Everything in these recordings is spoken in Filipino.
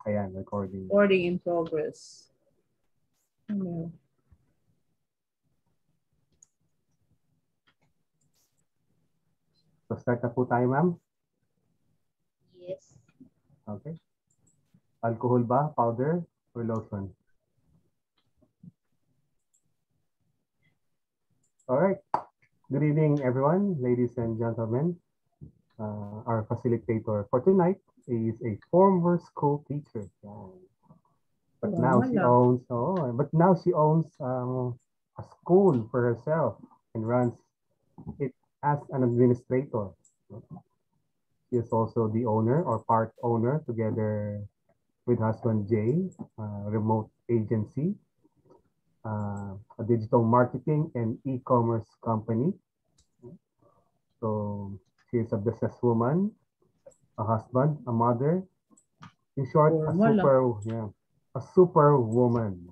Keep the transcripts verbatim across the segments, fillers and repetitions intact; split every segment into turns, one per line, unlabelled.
Ayan, recording.
Recording in progress. Ano?
So start na po tayo, ma'am.
Yes.
Okay. Alcohol ba, powder, or lotion? All right. Good evening, everyone, ladies and gentlemen. Uh, our facilitator for tonight is a former school teacher. But now she owns, oh, but now she owns um, a school for herself and runs it as an administrator. She is also the owner or part owner together with husband Jay, uh, remote agency, uh, a digital marketing and e-commerce company. So she is a businesswoman, a husband, a mother. In short, a super, yeah, a super woman.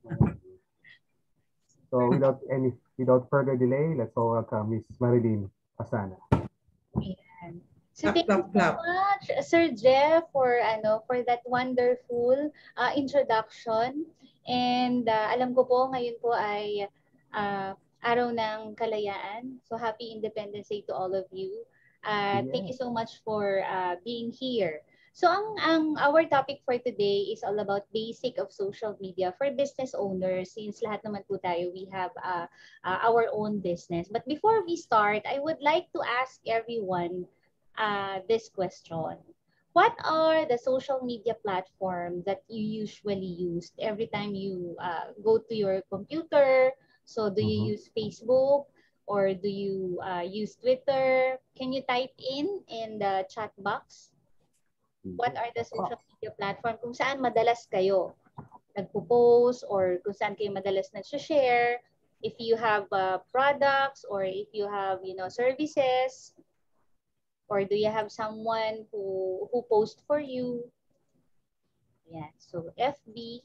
So without any, without further delay, let's all welcome Miss Marilyn Pasana.
Ayan. So thank you so much, Sir Jeff, for ano for that wonderful uh, introduction. And uh, alam ko po ngayon po ay uh, araw ng kalayaan. So happy Independence Day to all of you. Uh,
Yes.
Thank you so much for uh, being here. So ang ang our topic for today is all about basic of social media for business owners, since lahat naman po tayo we have uh, uh, our own business. But before we start, I would like to ask everyone uh, this question. What are the social media platforms that you usually use every time you uh, go to your computer? So do you
Mhm.
use Facebook or do you uh, use Twitter? Can you type in in the chat box? What are the social media platform kung saan madalas kayo nagpo-post or kung saan kayo madalas nag-share? If you have uh, products or if you have, you know, services, or do you have someone who who post for you? Yeah, so F B,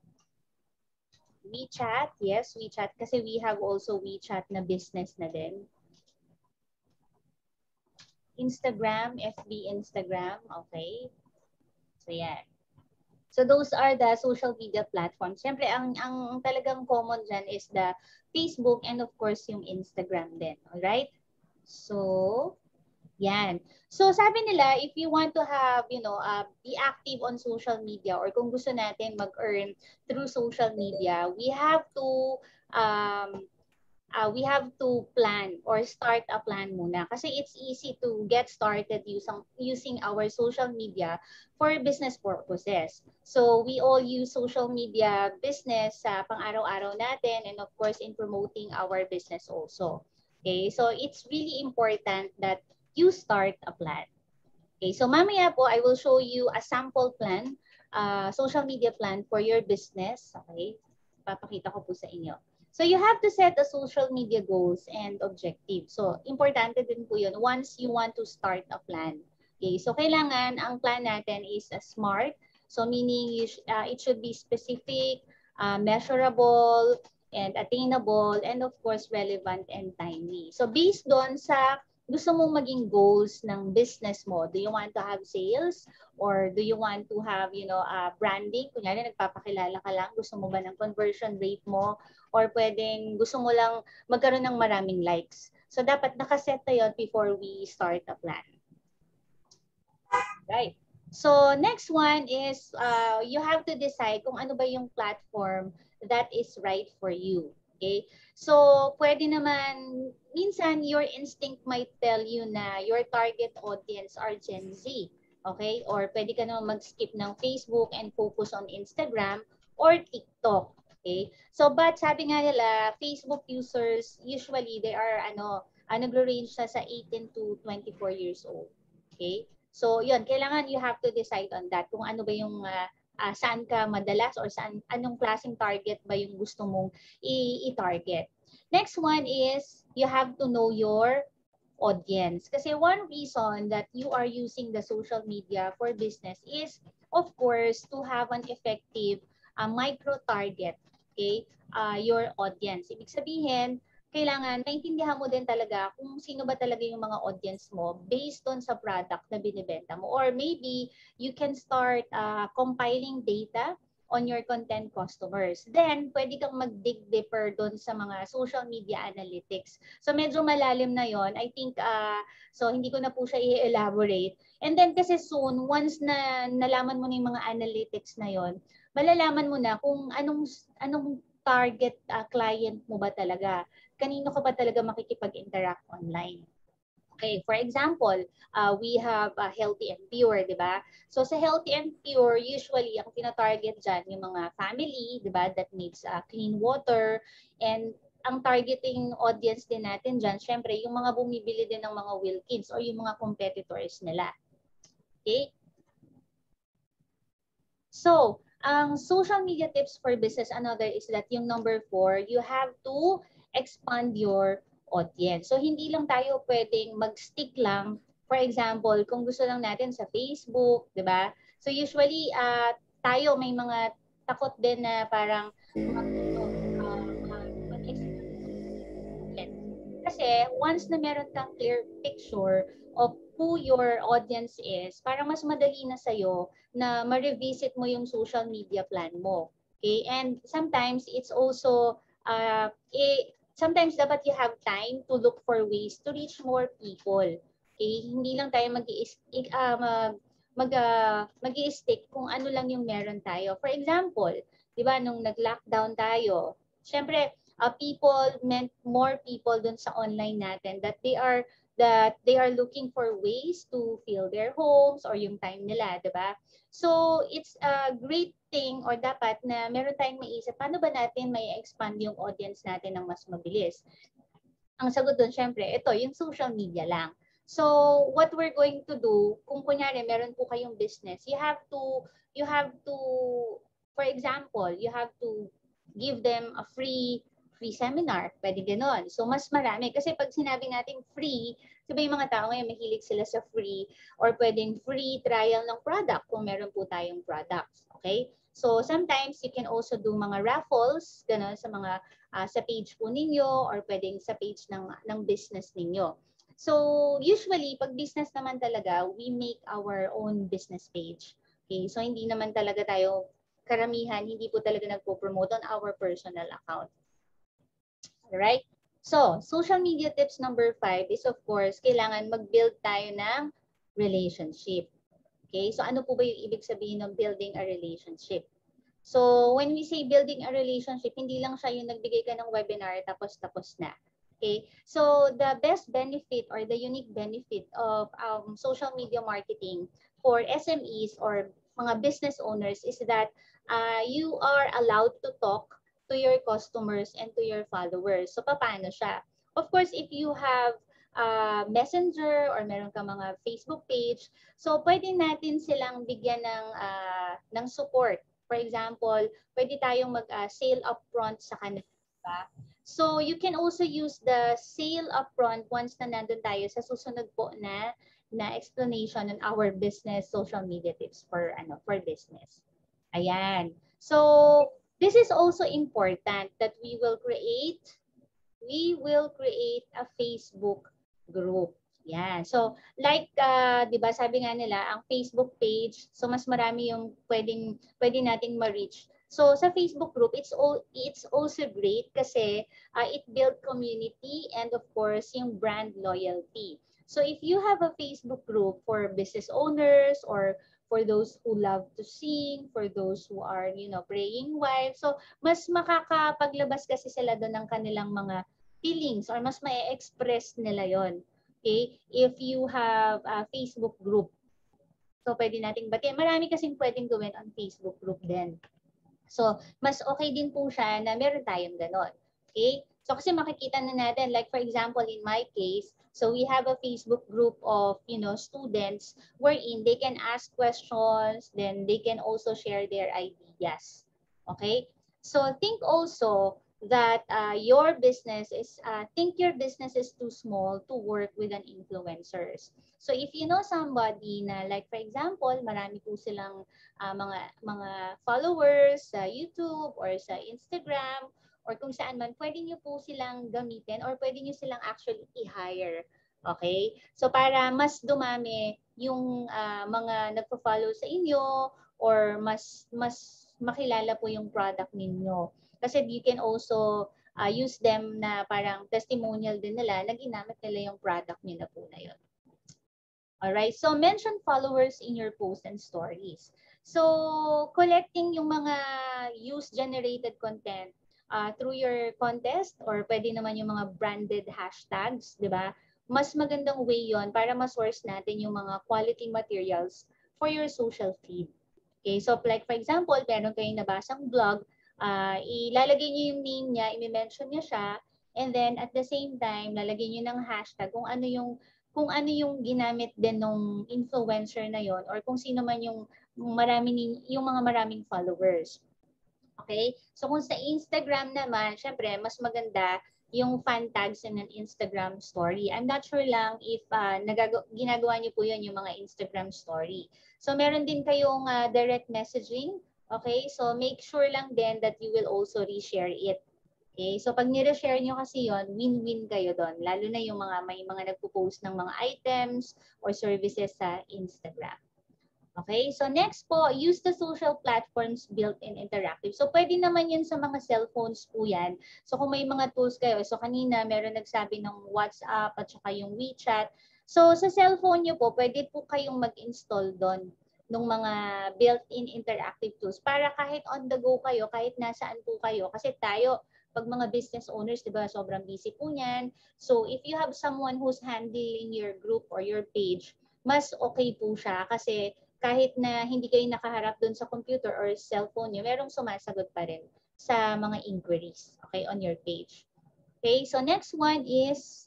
WeChat, yes, WeChat kasi we have also WeChat na business na din. Instagram, F B, Instagram, okay. So yeah. So those are the social media platforms. Siyempre, ang, ang talagang common dyan is the Facebook and of course yung Instagram din. Alright? So, yan. So sabi nila, if you want to have, you know, uh, be active on social media or kung gusto natin mag-earn through social media, we have to um, uh, we have to plan or start a plan muna. Kasi it's easy to get started using, using our social media for business purposes. So we all use social media business sa pang-araw-araw natin and of course in promoting our business also. Okay, so it's really important that you start a plan. Okay, so mamaya po, I will show you a sample plan, uh, social media plan for your business. Okay, papakita ko po sa inyo. So you have to set the social media goals and objectives. So importante din po yun once you want to start a plan. Okay, so kailangan ang plan natin is a SMART. So meaning you sh uh, it should be specific, uh, measurable, and attainable, and of course relevant and timely. So based doon sa gusto mong maging goals ng business mo, do you want to have sales or do you want to have, you know, uh, branding? Kunyari nagpapakilala ka lang, gusto mo ba ng conversion rate mo or pwedeng gusto mo lang magkaroon ng maraming likes. So dapat nakaset na yun before we start a plan. Right. So next one is uh, you have to decide kung ano ba yung platform that is right for you. Okay? So pwede naman, minsan your instinct might tell you na your target audience are Gen Z. Okay? Or pwede ka naman mag-skip ng Facebook and focus on Instagram or TikTok. Okay? So but sabi nga nila, Facebook users usually they are ano, uh, nagro-range sa sa eighteen to twenty-four years old. Okay? So, yun, kailangan you have to decide on that kung ano ba yung uh, uh, saan ka madalas or saan anong klaseng target ba yung gusto mong i-target. Next one is you have to know your audience. Kasi one reason that you are using the social media for business is, of course, to have an effective uh, micro-target, okay, uh, your audience. Ibig sabihin, kailangan maintindihan mo din talaga kung sino ba talaga yung mga audience mo based on sa product na binibenta mo. Or maybe you can start uh, compiling data on your content customers. Then, pwede kang mag-dig deeper doon sa mga social media analytics. So, medyo malalim na yon. I think, uh, so hindi ko na po siya i-elaborate. And then, kasi soon, once na nalaman mo na yung mga analytics na yon, malalaman mo na kung anong, anong target uh, client mo ba talaga. Kanino ka ba talaga makikipag-interact online? Okay, for example, uh, we have uh, healthy and pure, di ba? So sa healthy and pure, usually ang tina-target dyan yung mga family, di ba, that needs uh, clean water. And ang targeting audience din natin dyan, syempre, yung mga bumibili din ng mga Wilkins or yung mga competitors nila. Okay? So, ang social media tips for business, another is that yung number four, you have to expand your audience. So, hindi lang tayo pwedeng mag-stick lang. For example, kung gusto lang natin sa Facebook, di ba? So, usually, uh, tayo may mga takot din na parang uh, kasi once na meron kang clear picture of who your audience is, parang mas madali na sa'yo na ma-revisit mo yung social media plan mo. Okay? And sometimes it's also, uh, eh, sometimes dapat you have time to look for ways to reach more people. Okay? Hindi lang tayo mag-i- uh, mag, mag, uh, mag-i-stick kung ano lang yung meron tayo. For example, di ba, nung nag-lockdown tayo, syempre, uh, people meant more people dun sa online natin that they are that they are looking for ways to fill their homes or yung time nila, di ba? So, it's a great thing or dapat na meron tayong maisip, paano ba natin may expand yung audience natin ng mas mabilis? Ang sagot doon, syempre, ito, yung social media lang. So, what we're going to do, kung kunyari, meron po kayong business, you have to, you have to, for example, you have to give them a free free seminar, pwede gano'n. So, mas marami. Kasi pag sinabi natin free, diba yung mga tao ngayon mahilig sila sa free or pwedeng free trial ng product kung meron po tayong products. Okay? So, sometimes you can also do mga raffles, gano'n, sa mga, uh, sa page po ninyo or pwedeng sa page ng, ng business ninyo. So, usually, pag business naman talaga, we make our own business page. Okay? So, hindi naman talaga tayo, karamihan, hindi po talaga nagpo-promote on our personal account. Alright? So, social media tips number five is of course, kailangan mag-build tayo ng relationship. Okay? So, ano po ba yung ibig sabihin ng building a relationship? So, when we say building a relationship, hindi lang siya yung nagbigay ka ng webinar tapos tapos na. Okay? So, the best benefit or the unique benefit of um, social media marketing for S M Es or mga business owners is that uh, you are allowed to talk to your customers and to your followers. So, paano siya? Of course, if you have uh, messenger or meron ka mga Facebook page, so pwede natin silang bigyan ng, uh, ng support. For example, pwede tayong mag-sale uh, upfront sa kanila. Diba? So, you can also use the sale upfront once na nandun tayo sa susunod po na na explanation on our business social media tips for ano for business. Ayan. So, this is also important that we will create, we will create a Facebook group. Yan. So, like, uh, di ba, sabi nga nila, ang Facebook page, so mas marami yung pwedeng, pwede nating ma-reach. So, sa Facebook group, it's all, it's also great kasi uh, it build community and of course, yung brand loyalty. So, if you have a Facebook group for business owners or for those who love to sing, for those who are, you know, praying wives. So, mas makakapaglabas kasi sila doon ng kanilang mga feelings or mas ma-express nila yon. Okay? If you have a Facebook group. So, pwede nating batiin. Marami kasing pwedeng gawin on Facebook group din. So, mas okay din po siya na meron tayong ganon. Okay? So, kasi makikita na natin, like for example, in my case, so we have a Facebook group of, you know, students wherein they can ask questions, then they can also share their ideas. Okay? So, think also that uh, your business is, uh, think your business is too small to work with an influencers. So, if you know somebody na, like for example, marami po silang uh, mga, mga followers sa YouTube or sa Instagram, or kung saan man, pwede nyo po silang gamitin or pwede nyo silang actually i-hire. Okay? So para mas dumami yung uh, mga nagpo-follow sa inyo or mas mas makilala po yung product ninyo. Kasi you can also uh, use them na parang testimonial din nila na ginamit nila yung product nila po na yun. Alright, so mention followers in your posts and stories. So, collecting yung mga use-generated content uh, through your contest or pwede naman yung mga branded hashtags, di ba? Mas magandang way yon para ma-source natin yung mga quality materials for your social feed. Okay, so like for example, meron kayong nabasang blog, uh, ilalagay niyo yung name niya, i-mention niya siya, and then at the same time, lalagay niyo ng hashtag kung ano yung kung ano yung ginamit din ng influencer na yon or kung sino man yung marami yung mga maraming followers. Okay? So kung sa Instagram naman, syempre mas maganda yung fan tags in an Instagram story. I'm not sure lang if uh, nagag- ginagawa niyo po yun yung mga Instagram story. So meron din kayong uh, direct messaging. Okay? So make sure lang din that you will also reshare it. Okay, so pag nire-share nyo kasi yon, win-win kayo doon. Lalo na yung mga may mga nagpo-post ng mga items or services sa Instagram. Okay, so next po, use the social platforms built-in interactive. So pwede naman yun sa mga cellphones po yan. So kung may mga tools kayo, so kanina meron nagsabi ng WhatsApp at saka yung WeChat. So sa cellphone nyo po, pwede po kayong mag-install doon ng mga built-in interactive tools para kahit on the go kayo, kahit nasaan po kayo. Kasi tayo, pag mga business owners, di ba, sobrang busy po niyan. So, if you have someone who's handling your group or your page, mas okay po siya kasi kahit na hindi kayo nakaharap doon sa computer or cellphone niyo, merong sumasagot pa rin sa mga inquiries, okay, on your page. Okay, so next one is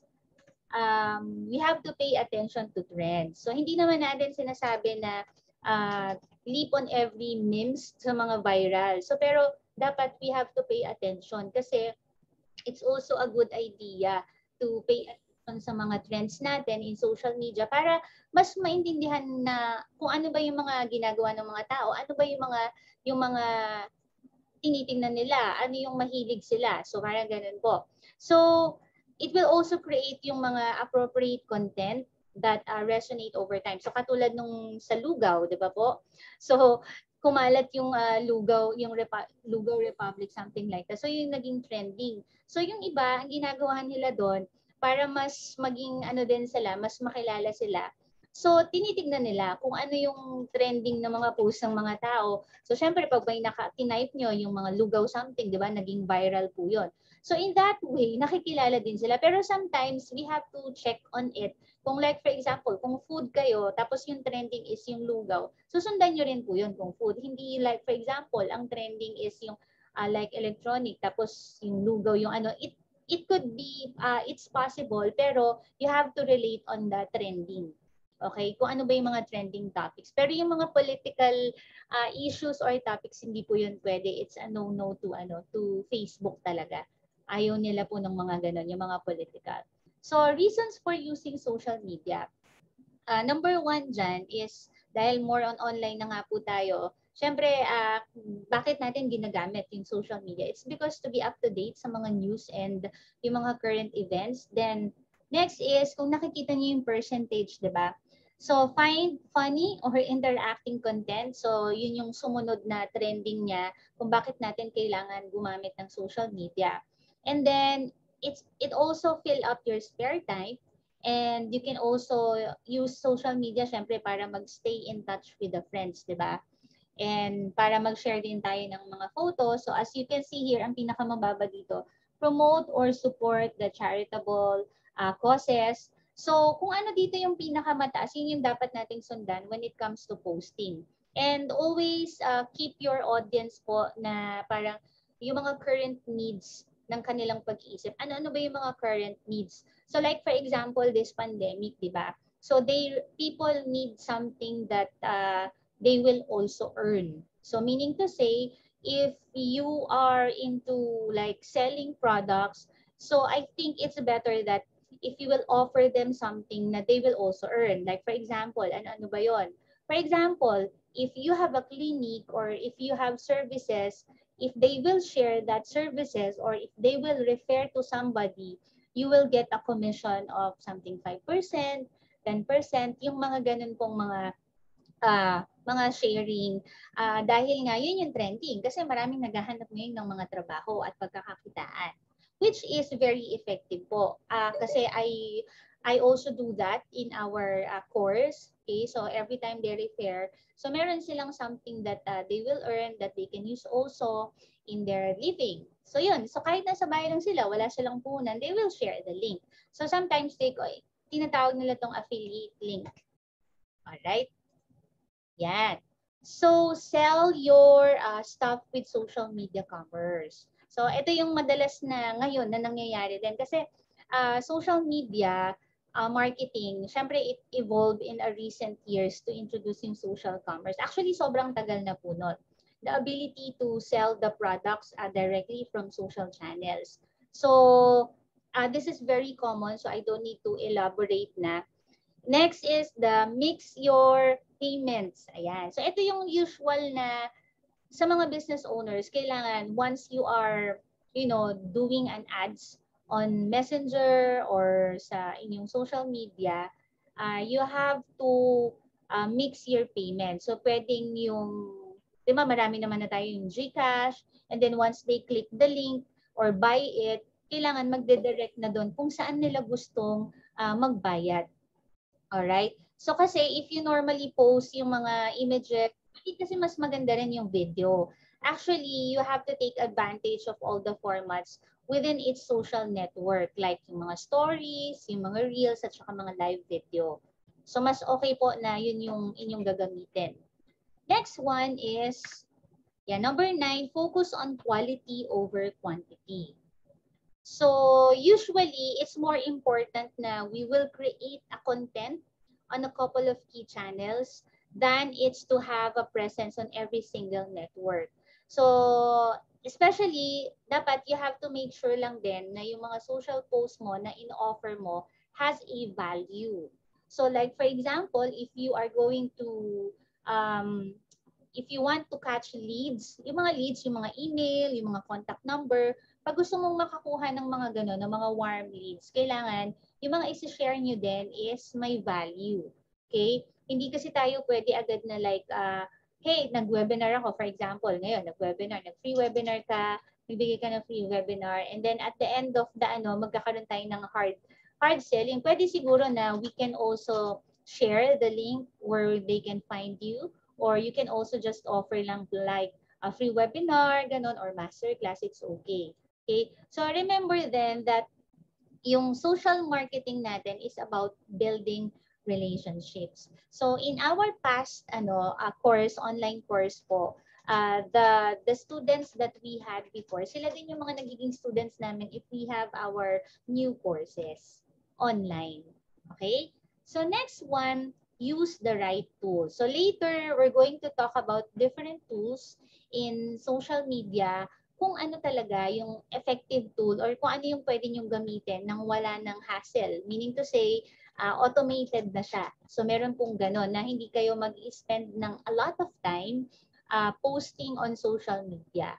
um, we have to pay attention to trends. So, hindi naman natin sinasabi na uh, leap on every memes sa mga viral. So, pero dapat we have to pay attention kasi it's also a good idea to pay attention sa mga trends natin in social media para mas maintindihan na kung ano ba yung mga ginagawa ng mga tao, ano ba yung mga yung mga tinitingnan nila, ano yung mahilig sila. So parang ganun po. So it will also create yung mga appropriate content that uh, resonate over time. So katulad nung sa Lugaw, 'di ba po? So kumalat yung uh, Lugaw, yung Repa- Lugaw Republic, something like that. So yung naging trending. So yung iba, ang ginagawa nila doon para mas maging ano din sila, mas makilala sila. So tinitignan nila kung ano yung trending ng mga post ng mga tao. So syempre pag may naka-type nyo yung mga Lugaw something, 'di ba? Naging viral po 'yon. So in that way, nakikilala din sila. Pero sometimes we have to check on it. Kung like for example, kung food kayo, tapos yung trending is yung lugaw, susundan nyo rin po yun kung food. Hindi like for example, ang trending is yung uh, like electronic, tapos yung lugaw, yung ano, it it could be, uh, it's possible, pero you have to relate on the trending. Okay? Kung ano ba yung mga trending topics. Pero yung mga political uh, issues or topics, hindi po yun pwede. It's a no-no to, ano, to Facebook talaga. Ayaw nila po ng mga ganun, yung mga political. So, reasons for using social media. Uh, number one dyan is, dahil more on online na nga po tayo, syempre, uh, bakit natin ginagamit yung social media? It's because to be up to date sa mga news and yung mga current events. Then, next is, kung nakikita niyo yung percentage, di ba? So, find funny or interacting content. So, yun yung sumunod na trending niya kung bakit natin kailangan gumamit ng social media. And then, it's it also fill up your spare time, and you can also use social media syempre para mag-stay in touch with the friends, di ba? And para mag-share din tayo ng mga photos. So as you can see here, ang pinakamababa dito, promote or support the charitable uh, causes. So kung ano dito yung pinakamataas, yun yung dapat nating sundan when it comes to posting. And always uh, keep your audience po na parang yung mga current needs ng kanilang pag-iisip. Ano-ano ba yung mga current needs? So like for example, this pandemic, di ba? So they people need something that uh, they will also earn. So meaning to say, if you are into like selling products, so I think it's better that if you will offer them something na they will also earn. Like for example, ano-ano ba yon? For example, if you have a clinic or if you have services if they will share that services or if they will refer to somebody, you will get a commission of something five percent, ten percent, yung mga ganun pong mga uh, mga sharing uh, dahil nga yun yung trending kasi maraming naghahanap ngayon ng mga trabaho at pagkakakitaan, which is very effective po. Uh, kasi I I also do that in our uh, course. Okay, so every time they refer, so meron silang something that uh, they will earn that they can use also in their living. So yun, so kahit nasa bahay lang sila, wala silang puhunan, they will share the link. So sometimes they, tinatawag nila tong affiliate link. Alright? Yan. So, sell your uh, stuff with social media commerce. So, ito yung madalas na ngayon na nangyayari din. Kasi uh, social media uh, marketing, syempre it evolved in a recent years to introducing social commerce. Actually, sobrang tagal na po nun. The ability to sell the products uh, directly from social channels. So, uh, this is very common. So, I don't need to elaborate na. Next is the mix your payments. Ayan. So, ito yung usual na sa mga business owners, kailangan once you are, you know, doing an ads on Messenger or sa inyong social media, uh, you have to uh, mix your payment. So, pwedeng yung, di ba, marami naman na tayo yung GCash, and then once they click the link or buy it, kailangan magde-direct na doon kung saan nila gustong uh, magbayad. Alright? So kasi if you normally post yung mga images, kasi mas maganda rin yung video. Actually, you have to take advantage of all the formats within its social network, like yung mga stories, yung mga reels, at saka mga live video. So mas okay po na yun yung inyong gagamitin. Next one is, yeah, number nine, focus on quality over quantity. So usually, it's more important na we will create a content on a couple of key channels than it's to have a presence on every single network. So especially, dapat you have to make sure lang din na yung mga social posts mo na in-offer mo has a value. So like for example, if you are going to, um, if you want to catch leads, yung mga leads, yung mga email, yung mga contact number, pag gusto mong makakuha ng mga gano'n, ng mga warm leads, kailangan yung mga isi-share nyo din is may value. Okay? Hindi kasi tayo pwede agad na like, uh, hey, nag-webinar ako, for example, ngayon, nag-webinar, nag-free webinar ka, nagbigay ka ng free webinar, and then at the end of the, ano, magkakaroon tayo ng hard, hard selling. Pwede siguro na we can also share the link where they can find you, or you can also just offer lang like a free webinar, ganon, or masterclass, it's okay. Okay? So remember then that yung social marketing natin is about building relationships. So in our past ano uh, course, online course po, uh, the the students that we had before, sila din yung mga nagiging students namin if we have our new courses online. Okay? So next one, use the right tools. So later, we're going to talk about different tools in social media, kung ano talaga yung effective tool or kung ano yung pwede nyong gamitin nang wala ng hassle. Meaning to say, uh, automated na siya. So meron pong ganon na hindi kayo mag-spend ng a lot of time uh, posting on social media.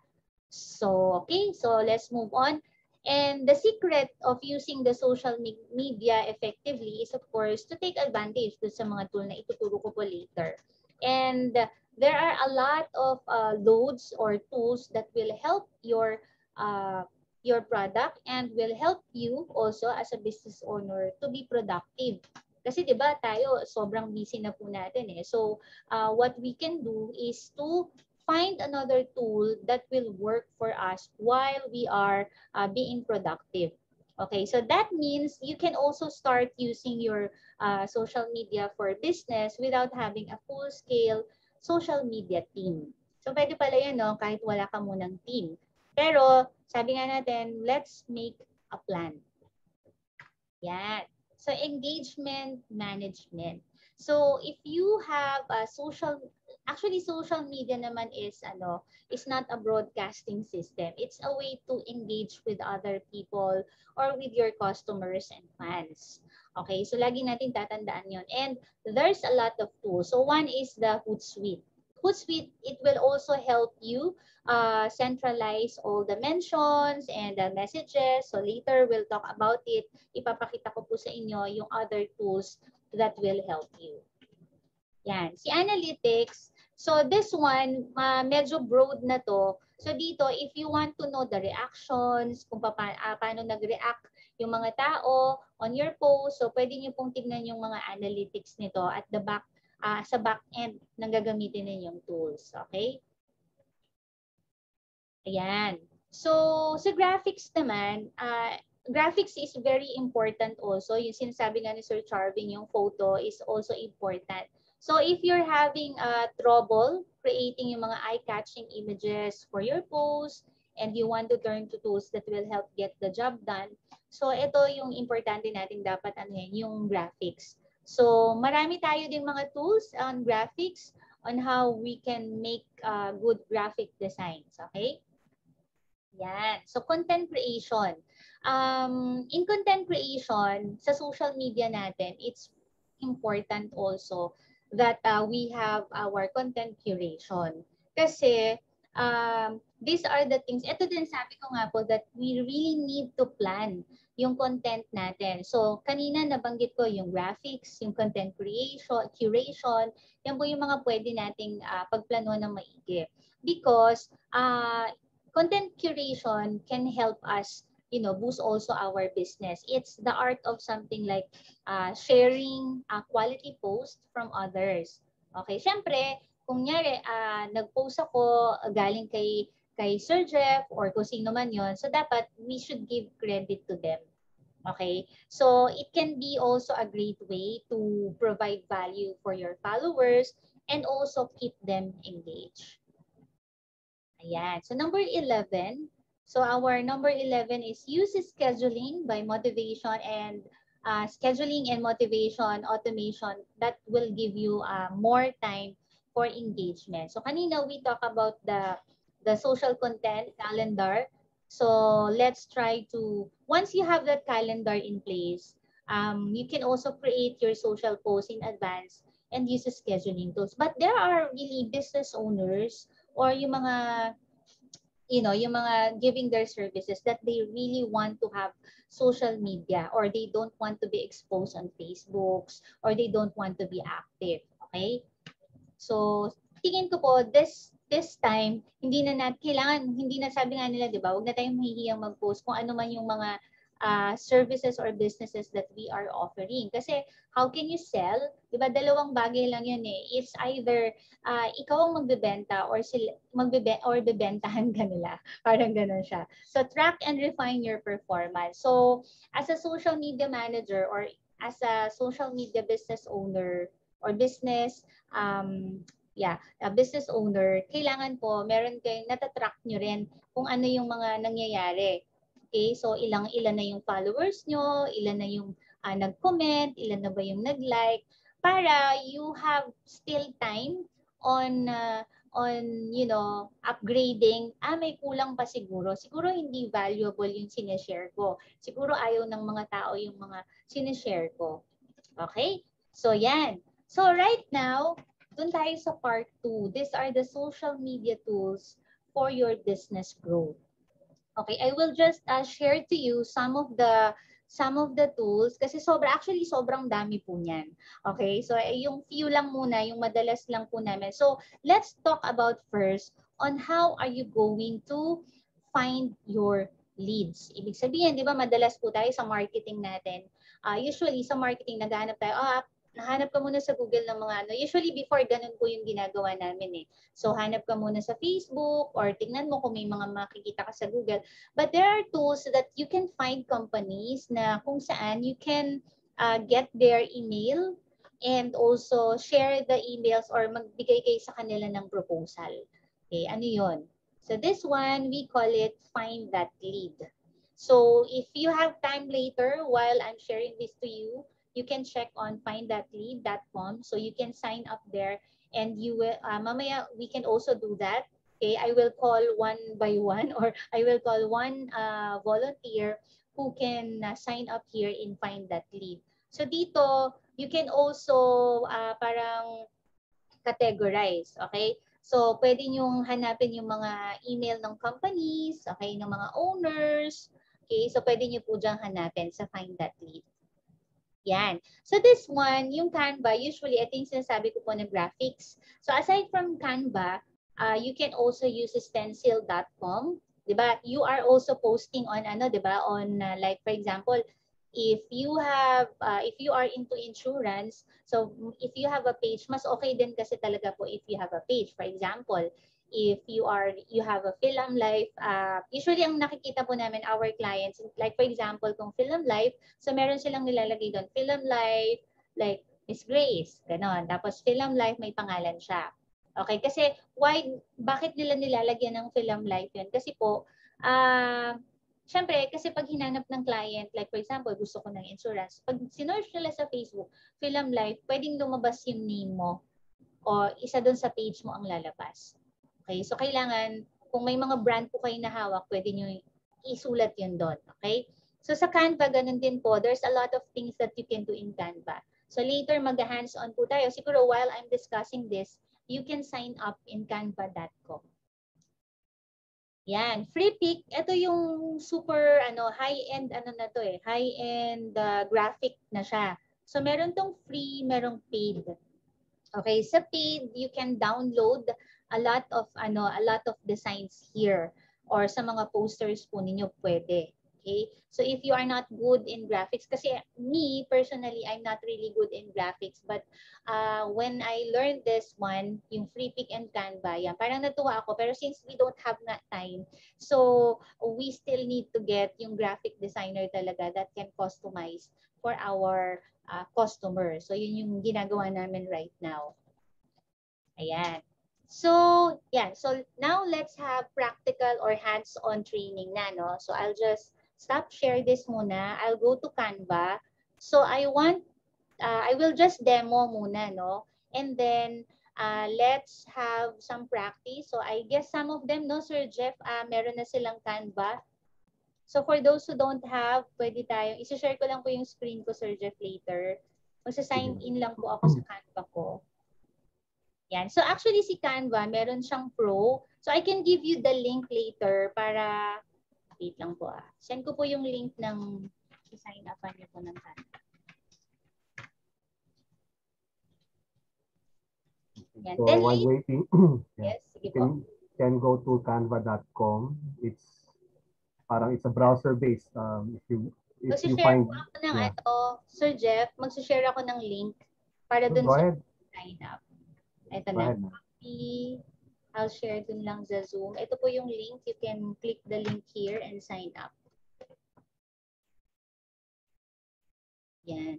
So, okay, so let's move on. And the secret of using the social media effectively is, of course, to take advantage do sa mga tool na ituturo ko po later. And there are a lot of uh, loads or tools that will help your uh, your product and will help you also as a business owner to be productive. Kasi 'di ba tayo sobrang busy na po natin eh. So uh, what we can do is to find another tool that will work for us while we are uh, being productive. Okay, so that means you can also start using your uh, social media for business without having a full-scale social media team. So pwede pala yun, no? Kahit wala ka munang team. Pero sabi nga natin, let's make a plan. Yan. So engagement management. So if you have a social, actually social media naman is ano, is not a broadcasting system. It's a way to engage with other people or with your customers and fans. Okay, so lagi natin tatandaan yon. And there's a lot of tools. So one is the Hootsuite. Hootsuite, it will also help you uh, centralize all the mentions and the messages. So later, we'll talk about it. Ipapakita ko po sa inyo yung other tools that will help you. Yan. Si Analytics, so this one, uh, medyo broad na to. So dito, if you want to know the reactions, kung pa, uh, paano nag-react yung mga tao on your post, so pwede nyo pong tignan yung mga analytics nito at the back, uh, sa back end ng gagamitin ninyong tools. Okay? Ayan. So, sa graphics naman, uh, graphics is very important also. Yung sinasabi nga ni Sir Charving, yung photo is also important. So if you're having uh, trouble creating yung mga eye-catching images for your post and you want to turn to tools that will help get the job done, so ito yung importante natin dapat ano yan, yung graphics. So marami tayo din mga tools on graphics on how we can make uh, good graphic designs. Okay? Yan. So content creation. Um, in content creation, sa social media natin, it's important also that uh, we have our content curation. Kasi um, these are the things, ito din sabi ko nga po that we really need to plan yung content natin. So kanina nabanggit ko yung graphics, yung content creation, curation, yan po yung mga pwede nating uh, pagplano ng maigi. Because uh, content curation can help us, you know, boost also our business. It's the art of something like uh, sharing a quality post from others. Okay, syempre, kung nyari, uh, nag-post ako galing kay kay Sir Jeff or kung sino man yon, so dapat we should give credit to them. Okay, so it can be also a great way to provide value for your followers and also keep them engaged. Ayan, so number eleven. So our number eleven is use scheduling by motivation and uh, scheduling and motivation automation that will give you uh, more time for engagement. So kanina we talk about the the social content calendar. So let's try to, once you have that calendar in place, um, you can also create your social posts in advance and use scheduling tools. But there are really business owners or yung mga you know, yung mga giving their services that they really want to have social media or they don't want to be exposed on Facebooks or they don't want to be active. Okay? So, tingin ko po, this this time, hindi na natin, kailangan, hindi na sabi nga nila, di ba, huwag na tayong mahihiyang mag-post kung ano man yung mga uh, services or businesses that we are offering. Kasi, how can you sell? Di ba, dalawang bagay lang yun eh. It's either uh, ikaw ang magbebenta or sila, magbe or bebentahan ka nila. Parang ganun siya. So, track and refine your performance. So, as a social media manager or as a social media business owner or business, um, yeah, a business owner, kailangan po, meron kayong natatrack nyo rin kung ano yung mga nangyayari. Okay, so ilang ilan na yung followers nyo, ilan na yung uh, nag-comment, ilan na ba yung nag-like, para you have still time on uh, on you know upgrading. Ah, may kulang pa siguro. Siguro hindi valuable yung sineshare ko. Siguro ayaw ng mga tao yung mga sineshare ko. Okay? So yan. So right now, dun tayo sa part two. These are the social media tools for your business growth. Okay, I will just uh, share to you some of the some of the tools kasi sobra actually sobrang dami po niyan. Okay? So yung few lang muna, yung madalas lang po namin. So let's talk about first on how are you going to find your leads. Ibig sabihin, 'di ba, madalas po tayo sa marketing natin. Uh, usually sa marketing naghahanap tayo, ah, nahanap ka muna sa Google ng mga ano. Usually before, ganun po yung ginagawa namin eh. So hanap ka muna sa Facebook or tingnan mo kung may mga makikita ka sa Google. But there are tools that you can find companies na kung saan you can uh, get their email and also share the emails or magbigay kayo sa kanila ng proposal. Okay, ano yun? So this one, we call it Find That Lead. So if you have time later while I'm sharing this to you, you can check on find that lead dot com. So you can sign up there and you will, uh, mamaya we can also do that. Okay, I will call one by one or I will call one uh, volunteer who can uh, sign up here in Find That Lead. So dito, you can also uh, parang categorize. Okay, So, pwede nyong hanapin yung mga email ng companies, okay, ng mga owners. Okay, so pwede nyo po dyan hanapin sa Find That Lead. Yan. So this one, yung Canva, usually, ito yung sinasabi ko po ng graphics. So aside from Canva, uh, you can also use stencil dot com. Diba? You are also posting on, ano, diba? On, uh, like, for example, if you have, uh, if you are into insurance, so if you have a page, mas okay din kasi talaga po if you have a page. For example, if you are, you have a Film Life, uh, usually ang nakikita po namin, our clients, like for example, kung Film Life, so meron silang nilalagay doon, Film Life, like Miss Grace, ganon. Tapos Film Life, may pangalan siya. Okay, kasi why, bakit nila nilalagyan ng Film Life yun? Kasi po, ah, uh, Siyempre, kasi pag hinanap ng client, like for example, gusto ko ng insurance, pag sinearch nila sa Facebook, Film Life, pwedeng lumabas yung name mo o isa doon sa page mo ang lalabas. Okay, so kailangan, kung may mga brand po kayo na hawak, pwede nyo isulat yun doon. Okay? So sa Canva, ganun din po. There's a lot of things that you can do in Canva. So later, mag-hands-on po tayo. Siguro while I'm discussing this, you can sign up in canva dot com. Yan, free pick, ito yung super ano high-end ano na to eh, high-end uh, graphic na siya. So meron tong free, merong paid. Okay, sa paid, you can download a lot of ano, a lot of designs here or sa mga posters po ninyo pwede. Okay? So if you are not good in graphics, kasi me personally, I'm not really good in graphics, but uh, when I learned this one, yung free pick and Canva, yan, parang natuwa ako, pero since we don't have that time, so we still need to get yung graphic designer talaga that can customize for our uh, customer. So yun yung ginagawa namin right now. Ayan. So, yeah. So now let's have practical or hands-on training na, no? So I'll just stop share this muna. I'll go to Canva. So I want, uh, I will just demo muna, no? And then uh, let's have some practice. So I guess some of them, no, Sir Jeff, uh, meron na silang Canva. So for those who don't have, pwede tayo, isi-share ko lang po yung screen ko, Sir Jeff, later. Magsa-sign in lang po ako sa Canva ko. Yan. So actually si Canva, meron siyang pro. So I can give you the link later para, wait lang po ah. Send ko po yung link ng sign upan niyo po ng Canva. Yan.
So
Then
while
later,
waiting,
yes, sige po.
can, can go to canva dot com. It's parang it's a browser based. Um, if you if you
Mag-share
find,
po ako ng
yeah.
ano, Sir Jeff, mag-share ako ng link para dun
Go
sa
ahead.
sign up. Ito
Go
na.
ahead.
I'll share dun lang sa Zoom. Ito po yung link. You can click the link here and sign up. Yan.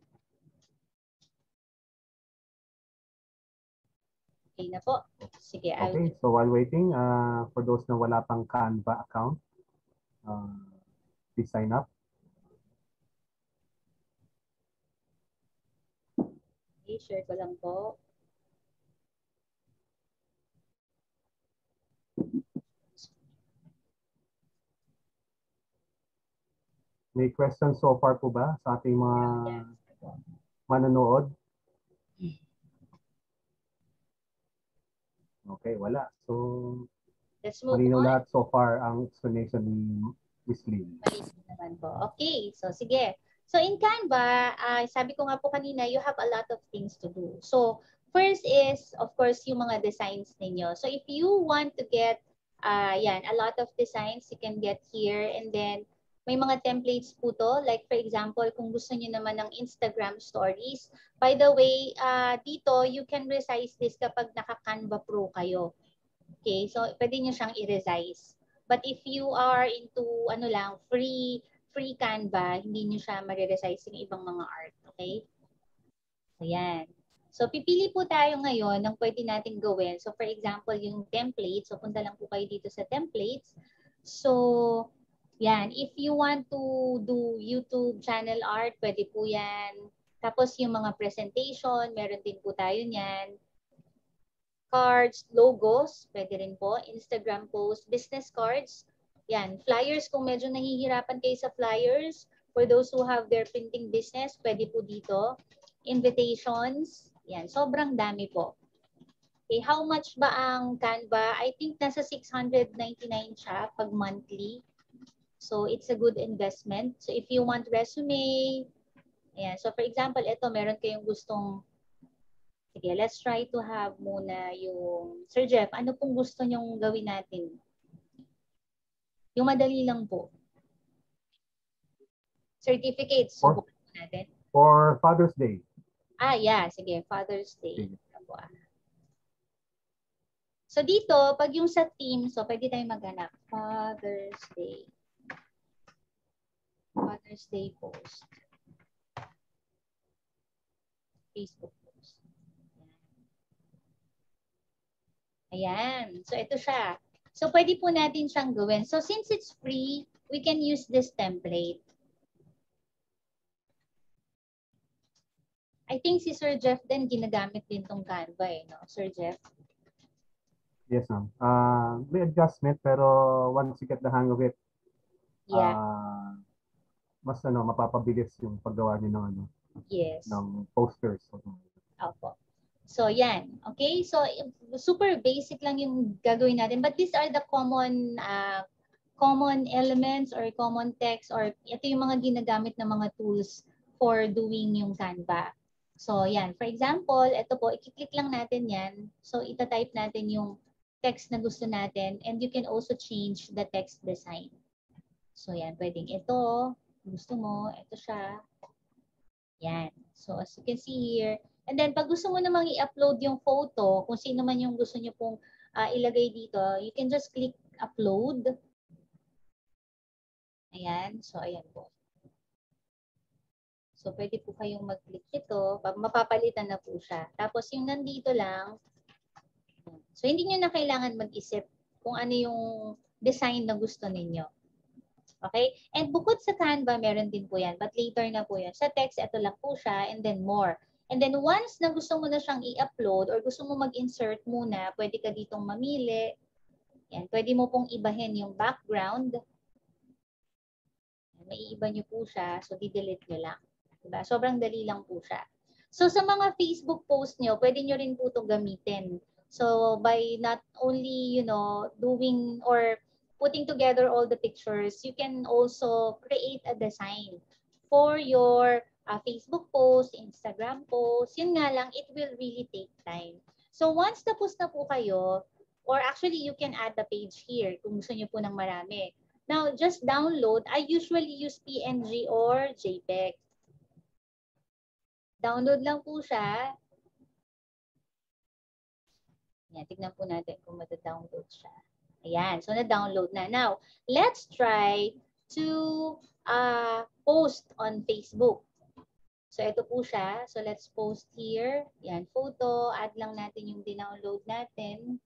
Okay na po. Sige. I'll...
Okay, so while waiting, uh, for those na wala pang Canva account, uh, please sign up.
Okay, share ko lang po.
May questions so far po ba sa ating mga manonood? Okay, wala. So, malinaw lahat so far ang explanation ni Miz Lynn.
Malinaw naman po. Okay, so sige. So in Canva, uh, sabi ko nga po kanina, you have a lot of things to do. So first is, of course, yung mga designs ninyo. So if you want to get, uh, yan, a lot of designs, you can get here. And then, may mga templates po to. Like for example, kung gusto niyo naman ng Instagram stories. By the way, uh, dito, you can resize this kapag naka-Canva Pro kayo. Okay, so pwede niyo siyang i-resize. But if you are into, ano lang, free, free Canva, hindi niyo siya ma-resize yung ibang mga art. Okay? Ayan. So, pipili po tayo ngayon ng pwede natin gawin. So, for example, yung templates. So, punta lang po kayo dito sa templates. So, yan. If you want to do YouTube channel art, pwede po yan. Tapos, yung mga presentation, meron din po tayo niyan. Cards, logos, pwede rin po. Instagram post, business cards. Yan. Flyers, kung medyo nahihirapan kayo sa flyers, for those who have their printing business, pwede po dito. Invitations. Yan. Sobrang dami po. Okay, how much ba ang Canva? I think nasa six hundred ninety-nine siya pag monthly. So it's a good investment. So if you want resume, ayan. So for example, ito meron kayong gustong, sige, let's try to have muna yung, Sir Jeff, ano pong gusto nyong gawin natin? Yung madali lang po. Certificates,
For,
subukan po natin.
for Father's Day.
Ah, yeah, sige, Father's Day.
Sige.
So dito, pag yung sa team, so pwede tayong maghanap. Father's Day. Father's Day post. Facebook post. Ayan. So ito siya. So pwede po natin siyang gawin. So since it's free, we can use this template. I think si Sir Jeff din ginagamit din tong Canva eh, no? Sir Jeff?
Yes, ma'am. Uh, may adjustment pero once you get the hang of it,
Yeah.
uh, mas ano, mapapabilis yung paggawa niyo ng ano,
Yes.
ng posters.
Opo. So yan. Okay? So super basic lang yung gagawin natin. But these are the common uh, common elements or common text or ito yung mga ginagamit na mga tools for doing yung Canva. So yan. For example, ito po, i-click lang natin yan. So ita-type natin yung text na gusto natin and you can also change the text design. So yan, pwedeng ito, gusto mo, ito siya. Yan. So as you can see here, and then pag gusto mo namang i-upload yung photo, kung sino man yung gusto nyo pong uh, ilagay dito, you can just click upload. Ayan. So ayan po. So pwede po kayong mag-click ito, mapapalitan na po siya. Tapos yung nandito lang, so hindi nyo na kailangan mag-isip kung ano yung design na gusto ninyo. Okay? And bukod sa Canva, meron din po yan. But later na po yan. Sa text, ito lang po siya and then more. And then once na gusto mo na siyang i-upload or gusto mo mag-insert muna, pwede ka ditong mamili. Yan. Pwede mo pong ibahin yung background. Maiiba nyo po siya. So, di-delete nyo lang. Diba? Sobrang dali lang po siya. So, sa mga Facebook post nyo, pwede nyo rin po ito gamitin. So, by not only, you know, doing or putting together all the pictures, you can also create a design for your uh, Facebook post, Instagram post. Yun nga lang, it will really take time. So, once tapos na po kayo, or actually, you can add the page here kung gusto nyo po ng marami. Now, just download. I usually use P N G or JPEG. Download lang po siya. Yan, tignan po natin kung mata-download siya. Ayan, so na-download na. Now, let's try to uh, post on Facebook. So, ito po siya. So, let's post here. Yan, photo. Add lang natin yung dinownload natin.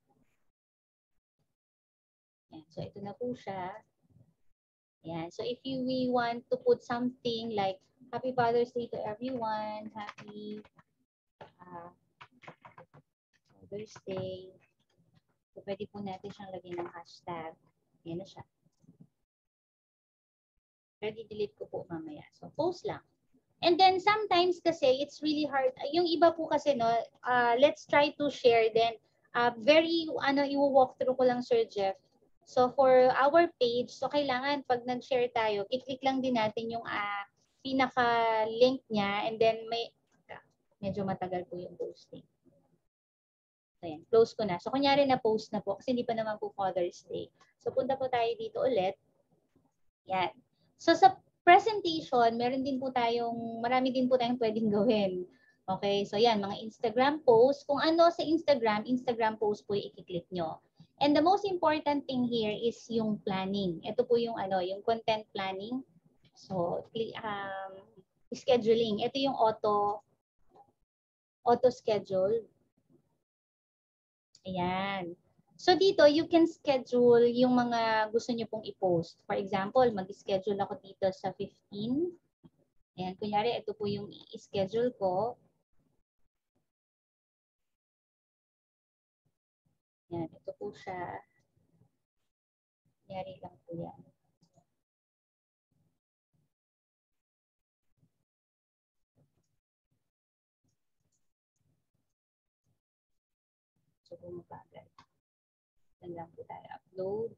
Yan, so, ito na po siya. Yan, so if you we want to put something like Happy Father's Day to everyone. Happy uh, Father's Day. So, pwede po natin siyang lagyan ng hashtag. Yan na siya. Pero delete ko po mamaya. So, post lang. And then, sometimes kasi, it's really hard. Yung iba po kasi, no, uh, let's try to share then. Uh, very, ano, i-walk through ko lang, Sir Jeff. So, for our page, so kailangan, pag nag-share tayo, i-click lang din natin yung uh, pinaka-link niya. And then, may, medyo matagal po yung posting. Ayan, close ko na. So, kunyari na post na po kasi hindi pa naman po Father's Day. So, punta po tayo dito ulit. Yan. So, sa presentation, meron din po tayong, marami din po tayong pwedeng gawin. Okay? So, yan, mga Instagram post. Kung ano sa Instagram, Instagram post po yung i-click nyo. And the most important thing here is yung planning. Ito po yung, ano, yung content planning. So, um, scheduling. Ito yung auto, auto schedule. Ayan. So dito, you can schedule yung mga gusto nyo pong i-post. For example, mag-schedule ako dito sa fifteen. Ayan, kunyari, ito po yung i-schedule ko. Ayan, ito po siya. Kunyari lang po yan. So po mabagal. Yan lang po tayo. Upload.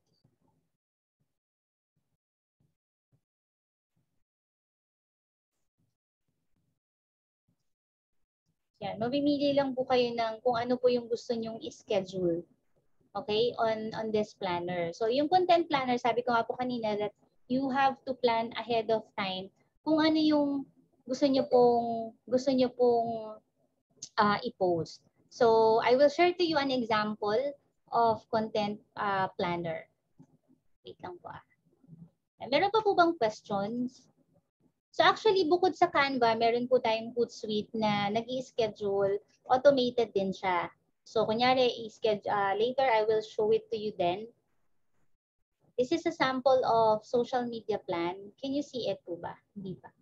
Yan. Mamimili lang po kayo ng kung ano po yung gusto nyong i-schedule. Okay? On, on this planner. So, yung content planner, sabi ko nga po kanina that you have to plan ahead of time kung ano yung gusto nyo pong, gusto nyo pong uh, i-post. So, I will share to you an example of content uh, planner. Wait lang po ah. Meron pa po bang questions? So actually, bukod sa Canva, meron po tayong Hootsuite na nag-i-schedule, automated din siya. So kunyari, i-schedule, uh, later I will show it to you then. This is a sample of social media plan. Can you see it po ba? Hindi pa.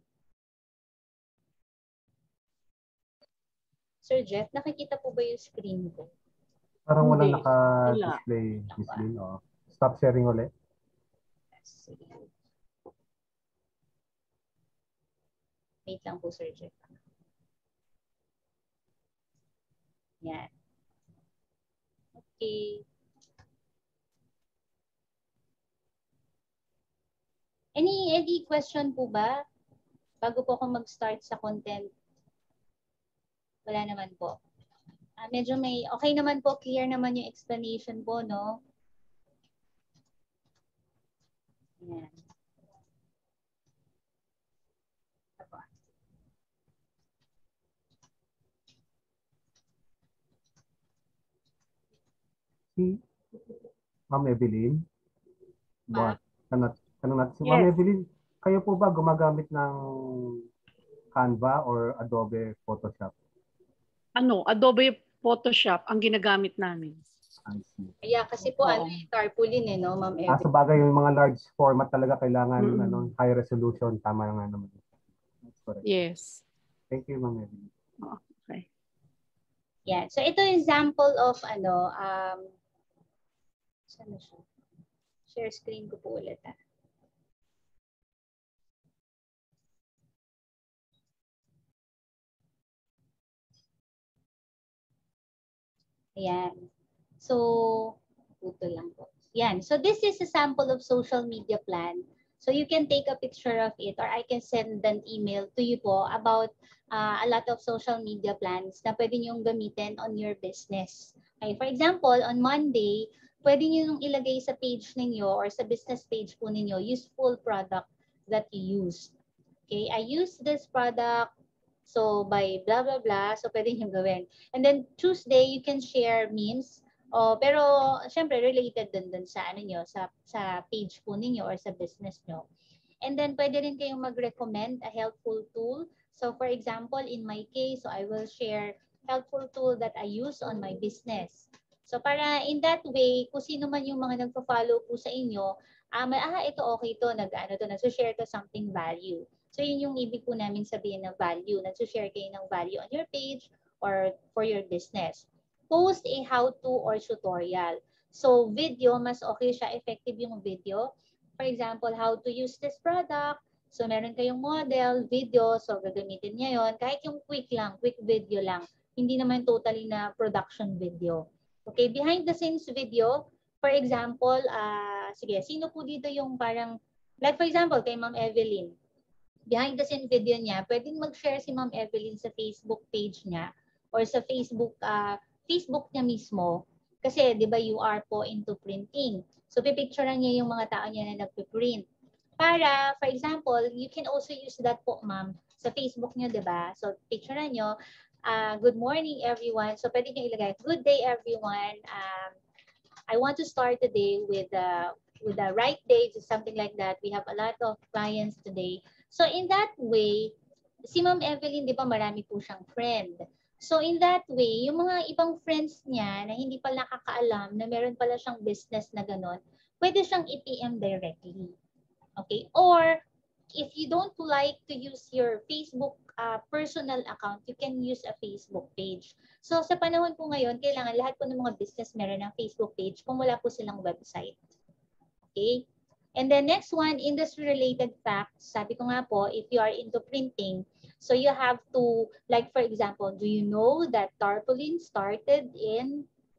Sir Jeff, nakikita po ba yung screen ko?
Parang walang
Hindi.
naka-display, Miss Lynn. Oh. Stop sharing ulit.
Sige. Wait lang po, Sir Jeff. Yan. Okay. Any, any question po ba? Bago po ako mag-start sa content. Wala naman po. Uh, medyo may, okay naman po, clear naman yung explanation po, no? Yan.
Si Ma'am Evelyn.
Ma?
What? Ano, ano natin? Si
Yes.
Ma'am Evelyn, kayo po ba gumagamit ng Canva or Adobe Photoshop?
Ano, Adobe Photoshop ang ginagamit namin.
I see.
Yeah, kasi po,
Oo.
ano, eh, tarpaulin eh, no, Ma'am
Ah,
Evelyn?
sa bagay, yung mga large format talaga kailangan
Mm-mm.
ano, high resolution. Tama nga naman. That's correct.
Yes.
Thank you, Ma'am Evelyn.
Oh, okay.
Yeah. So ito example of ano, um, saan na siya? Share screen ko po ulit ah. Ayan. So, puto lang po. Yan. So this is a sample of social media plan. So you can take a picture of it or I can send an email to you po about uh, a lot of social media plans na pwede niyong gamitin on your business. Okay, for example, on Monday, pwede niyo nung ilagay sa page ninyo or sa business page po ninyo, useful product that you use. Okay, I use this product so by blah blah blah, so pwede niyo gawin. And then Tuesday, you can share memes. Oh, pero syempre related din dun sa ano niyo, sa sa page po ninyo or sa business niyo. And then pwede rin kayong mag-recommend a helpful tool. So for example, in my case, so I will share helpful tool that I use on my business. So para in that way, kung sino man yung mga nagpo-follow po sa inyo, ah, may, ah ito okay to, nag-ano to, nagso-share to something value. So yun yung ibig po namin sabihin ng value, nagso-share kayo ng value on your page or for your business. Post a how-to or tutorial. So video, mas okay siya, effective yung video. For example, how to use this product. So meron kayong model, video, so gagamitin niya yon. Kahit yung quick lang, quick video lang. Hindi naman totally na production video. Okay, behind the scenes video, for example, uh, sige, sino po dito yung parang, like for example, kay Ma'am Evelyn. Behind the scene video niya, pwedeng mag-share si Ma'am Evelyn sa Facebook page niya or sa Facebook uh, Facebook niya mismo. Kasi, di ba, you are po into printing. So, pipicturean niya yung mga tao niya na nagpiprint. Para, for example, you can also use that po, ma'am, sa Facebook niyo, di ba? So, picturean niyo, uh, good morning, everyone. So, pwede niyo ilagay, good day, everyone. Um, I want to start the day with the, with the right day, something like that. We have a lot of clients today. So, in that way, si Ma'am Evelyn, di ba, marami po siyang friend. So in that way, yung mga ibang friends niya na hindi pala nakakaalam na meron pala siyang business na gano'n, pwede siyang i-P M directly. Okay? Or if you don't like to use your Facebook uh, personal account, you can use a Facebook page. So sa panahon po ngayon, kailangan lahat po ng mga business meron ng Facebook page kung wala po silang website. Okay? And the next one, industry-related facts. Sabi ko nga po, if you are into printing, so you have to, like for example, do you know that tarpaulin started in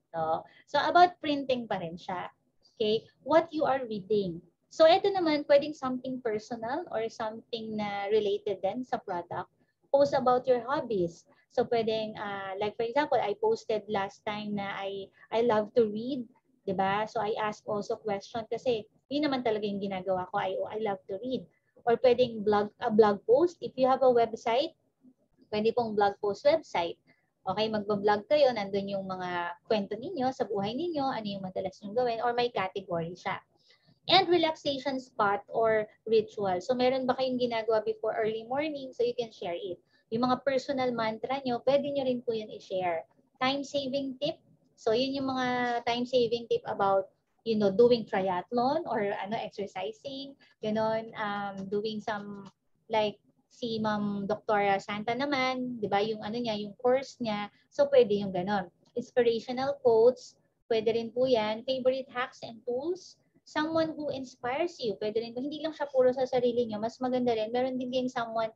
No? So about printing pa rin siya. Okay? What you are reading. So ito naman, pwedeng something personal or something na related din sa product. Post about your hobbies. So pwedeng, uh, like for example, I posted last time na I, I love to read. Diba? So I ask also question kasi yun naman talaga yung ginagawa ko. I, I love to read. Or pwedeng blog, a blog post. If you have a website, pwede pong blog post website. Okay, magbablog kayo, nandun yung mga kwento ninyo sa buhay ninyo, ano yung madalas nyo gawin, or may category siya. And relaxation spot or ritual. So meron ba kayong ginagawa before early morning so you can share it. Yung mga personal mantra nyo, pwede nyo rin po yun i-share. Time-saving tip. So yun yung mga time-saving tip about you know, doing triathlon or ano exercising, ganon, um, doing some like si Ma'am Doktora Santa naman, 'di ba, yung ano niya, yung course niya. So pwede yung ganon. Inspirational quotes, pwede rin po 'yan. Favorite hacks and tools, someone who inspires you. Pwede rin po, hindi lang siya puro sa sarili niyo, mas maganda rin meron din din someone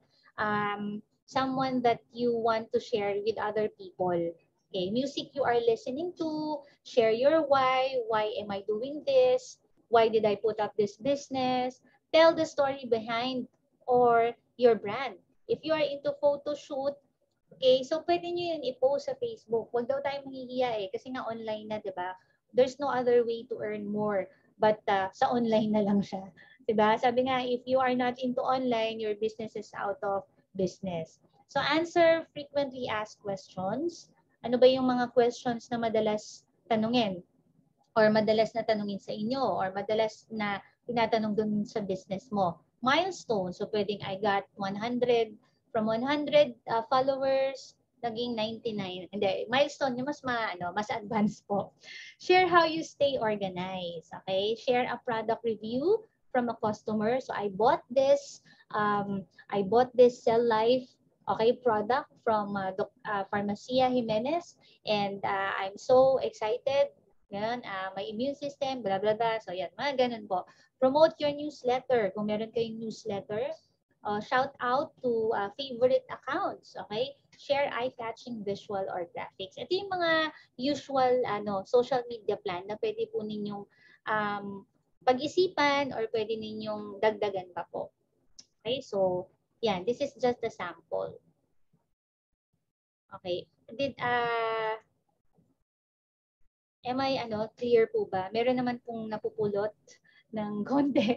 um someone that you want to share with other people. Okay, music you are listening to, share your why, why am I doing this? Why did I put up this business? Tell the story behind or your brand. If you are into photo shoot, okay, so pwede nyo yun i-post sa Facebook. Huwag daw tayo mahihiya eh, kasi nga online na, di ba? There's no other way to earn more, but uh, sa online na lang siya. Di ba? Sabi nga, if you are not into online, your business is out of business. So answer frequently asked questions. Ano ba yung mga questions na madalas tanungin? Or madalas na tanungin sa inyo? Or madalas na tinatanong dun sa business mo? Milestone. So pwedeng I got one hundred, from one hundred uh, followers, naging ninety-nine. Hindi, milestone yung mas ma, ano, mas advanced po. Share how you stay organized. Okay? Share a product review from a customer. So I bought this, um, I bought this Cell Life okay product from uh, uh, Farmacia Jimenez, and uh, I'm so excited. Yan, uh, my immune system, blah, blah, blah. So yan, mga ganun po. Promote your newsletter. Kung meron kayong newsletter, uh, shout out to uh, favorite accounts, okay? Share eye-catching visual or graphics. Ito yung mga usual ano social media plan na pwede po ninyong um, pag-isipan or pwede ninyong dagdagan pa po. Okay, so yan, this is just a sample. Okay, did uh, am I ano, clear po ba? Meron naman pong napupulot ng konti.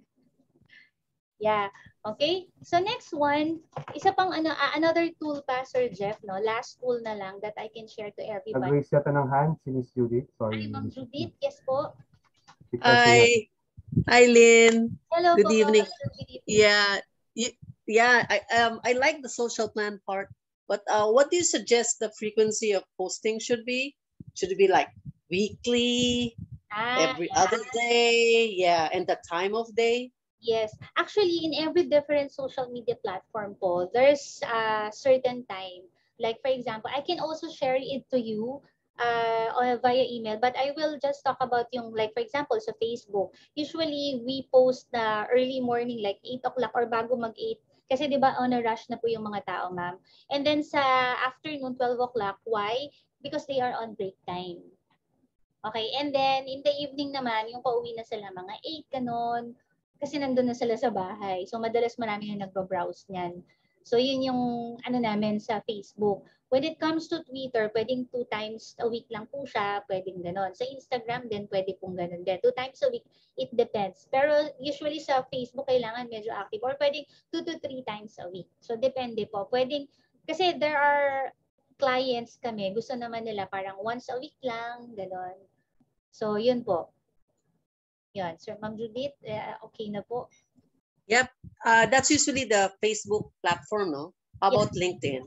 Yeah. Okay? So next one, isa pang ano, uh, another tool pa, Sir Jeff, no? Last tool na lang that I can share to everybody.
Nag-raise yata ng hand si Miss Judith. Sorry.
Ay, Ma'am Judith, yes po.
Hi. Hi, Lynn.
Hello
Good
po,
evening.
Good evening.
Yeah. Yeah, I um I like the social plan part, but uh, what do you suggest the frequency of posting should be? Should it be like weekly,
ah,
every
yeah.
other day? Yeah, and the time of day?
Yes. Actually, in every different social media platform po, there's a certain time. Like for example, I can also share it to you uh, on, via email, but I will just talk about yung like for example sa Facebook. Usually, we post na early morning like eight o'clock or bago mag eight. Kasi di ba on a rush na po yung mga tao, ma'am. And then sa afternoon, twelve o'clock. Why? Because they are on break time. Okay, and then in the evening naman, yung pauwi na sila mga eight, ganon. Kasi nandun na sila sa bahay. So madalas marami na nagbo-browse niyan. So yun yung ano namin sa Facebook. When it comes to Twitter, pwedeng two times a week lang po siya, pwedeng ganon. Sa Instagram din, pwede pong ganon din. Two times a week, it depends. Pero usually sa Facebook, kailangan medyo active. Or pwedeng two to three times a week. So depende po. Pwedeng, kasi there are clients kami, gusto naman nila parang once a week lang, ganon. So yun po. Yan. Sir, Ma'am Judith, uh, okay na po.
Yep. Uh, that's usually the Facebook platform, no? How about
Yes.
LinkedIn?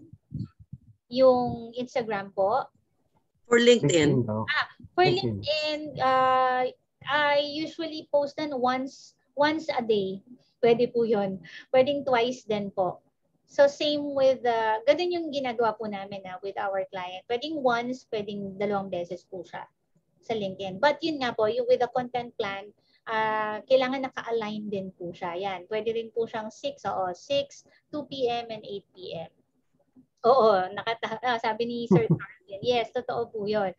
Yung Instagram po.
For LinkedIn.
LinkedIn daw.
Ah, for
LinkedIn.
LinkedIn, uh, I usually post na once once a day. Pwede po yun. Pwedeng twice din po. So same with, uh, ganun yung ginagawa po namin na with our client. Pwedeng once, pwedeng dalawang beses po siya sa LinkedIn. But yun nga po, yung with the content plan, uh, kailangan naka-align din po siya. Yan. Pwede rin po siyang six, oo, six, two p m and eight p m Oo, nakata ah, sabi ni Sir Tarvin. Yes, totoo po yun.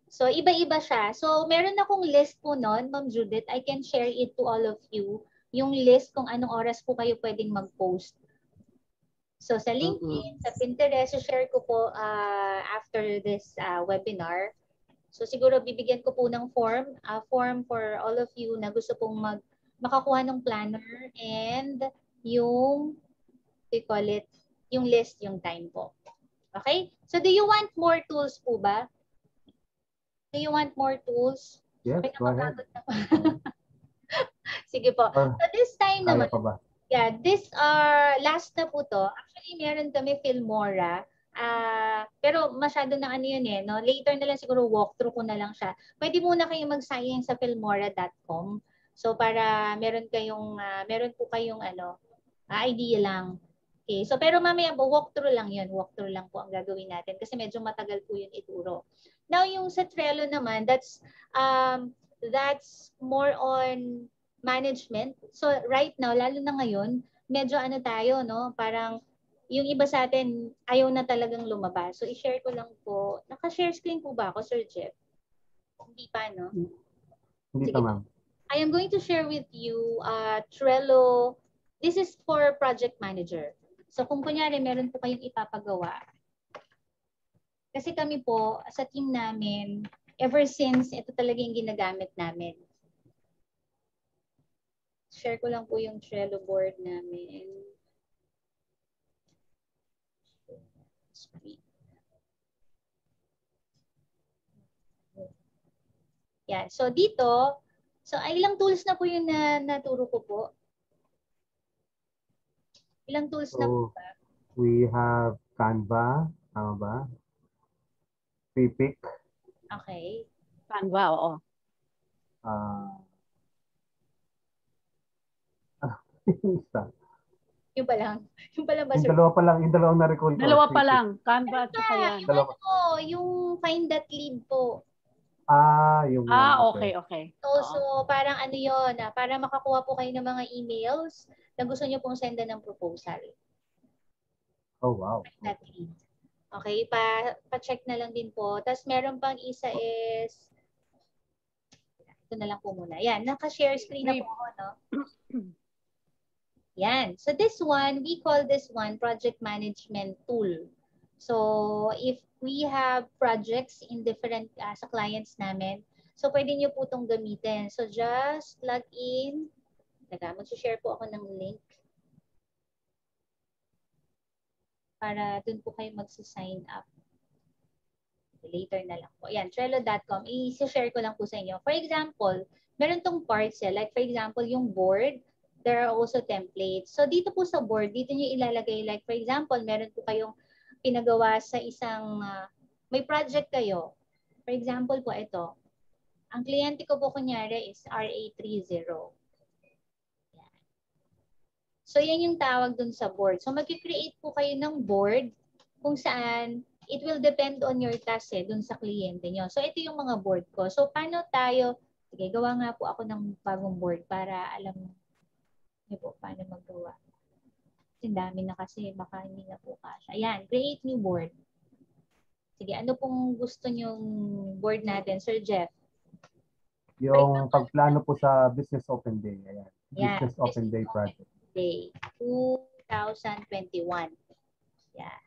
So, iba-iba siya. So, meron akong list po nun, Ma'am Judith. I can share it to all of you. Yung list kung anong oras po kayo pwedeng mag-post. So, sa LinkedIn,
Mm-mm.
sa Pinterest, share ko po uh, after this uh, webinar. So, siguro bibigyan ko po ng form, uh, form for all of you na gusto pong mag makakuha ng planner and yung, we call it, yung list, yung time po. Okay? So, do you want more tools po ba? Do you want more tools?
Yes,
May
go ahead.
nakapagod na po. Sige po.
Or
So, this time
kaya
naman,
pa ba?
yeah, this are, last na po to. Actually, meron kami Filmora. Ah, pero masyado na ano yun eh, no? Later na lang siguro walkthrough ko na lang siya. Pwede muna kayong mag-sign sa filmora dot com. So para meron kayong ah, meron po kayong ano, ah, idea lang. Okay. So pero mamaya po walkthrough lang 'yun. Walkthrough lang po ang gagawin natin kasi medyo matagal po 'yun ituro. Now yung sa Trello naman, that's um that's more on management. So right now, lalo na ngayon, medyo ano tayo, no? Parang yung iba sa atin, ayaw na talagang lumabas. So, i-share ko lang po. Naka-share screen po ba ako, Sir Jeff? Hindi pa, no?
Hindi
Sige
pa,
po.
ma'am.
I am going to share with you uh, Trello. This is for project manager. So, kung kunyari, meron po kayong ipapagawa. Kasi kami po, sa team namin, ever since, ito talaga yung ginagamit namin. Share ko lang po yung Trello board namin. Screen. Yan. So dito, so ay ilang tools na po yung na, naturo ko po? Ilang tools na po
So,
ba?
we have Canva, tama ba? Pipic,
Oh.
Okay.
Canva, oo.
ah, isa.
Yung pa lang. Yung pa lang ba,
Yung
sir?
dalawa pa lang, yung dalawang na-recall ko.
Dalawa pa
Pipic.
lang. Canva at saka
Ah,
yan.
yung
Dalawa.
ano, yung find that lead po.
Ah, yung
Ah,
one,
okay, okay.
So,
Oo.
so parang ano yun, ah, para makakuha po kayo ng mga emails na gusto nyo pong sendan ng proposal.
Oh, wow.
Find that lead. Okay, pa, pa-check na lang din po. Tapos meron pang isa is, ito na lang po muna. Yan, naka-share screen na po ako, no? Yan. So this one, we call this one project management tool. So if we have projects in different, uh, sa clients namin, so pwede nyo po itong gamitin. So just log in. Teka, mag-share po ako ng link. Para dun po kayo magsa-sign up. Later na lang po. Ayan, Trello dot com. I-share ko lang po sa inyo. For example, meron tong parts eh. Like for example, yung board, there are also templates. So dito po sa board, dito nyo ilalagay. Like for example, meron po kayong pinagawa sa isang, uh, may project kayo. For example po ito. Ang kliyente ko po kunyari is R A thirty. Yan. So yan yung tawag dun sa board. So mag-create po kayo ng board kung saan it will depend on your task eh, dun sa kliyente nyo. So ito yung mga board ko. So paano tayo, sige, gawa nga po ako ng bagong board para alam niyo po paano maggawa. Kasi dami na kasi, baka hindi na po kasha. Ayan, create new board. Sige, ano pong gusto nyong board natin, Sir Jeff?
Yung pagplano po sa Business Open Day. Ayan.
Yan,
Business Open
Business
Day
Open
project.
Day twenty twenty-one. Yan.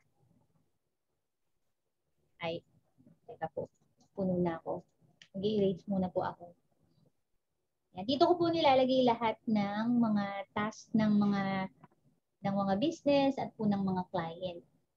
Ay, teka po. Puno na ako. Mag-erase muna po ako. Yan. Dito ko po nilalagay lahat ng mga task ng mga ng mga business at po ng mga client.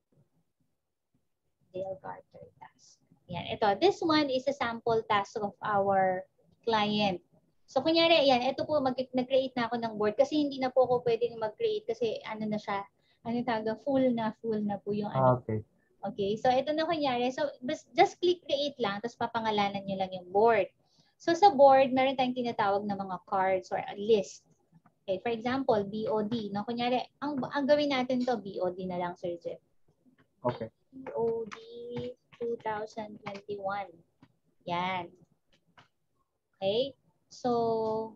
Dale Carter task. Yan. Ito, this one is a sample task of our client. So, kunyari, yan, ito po, nag-create na ako ng board kasi hindi na po ako pwedeng mag-create kasi ano na siya, ano tawag, full na, full na po yung ano.
Ah, okay.
Okay, so ito na kunyari. So, just click create lang, tapos papangalanan nyo lang yung board. So, sa board, meron tayong tinatawag na mga cards or a list. Okay, for example, B O D. No? Kunyari, ang, ang gawin natin to, B O D na lang, Sir Jeff.
Okay.
B O D twenty twenty-one. Yan. Okay, so,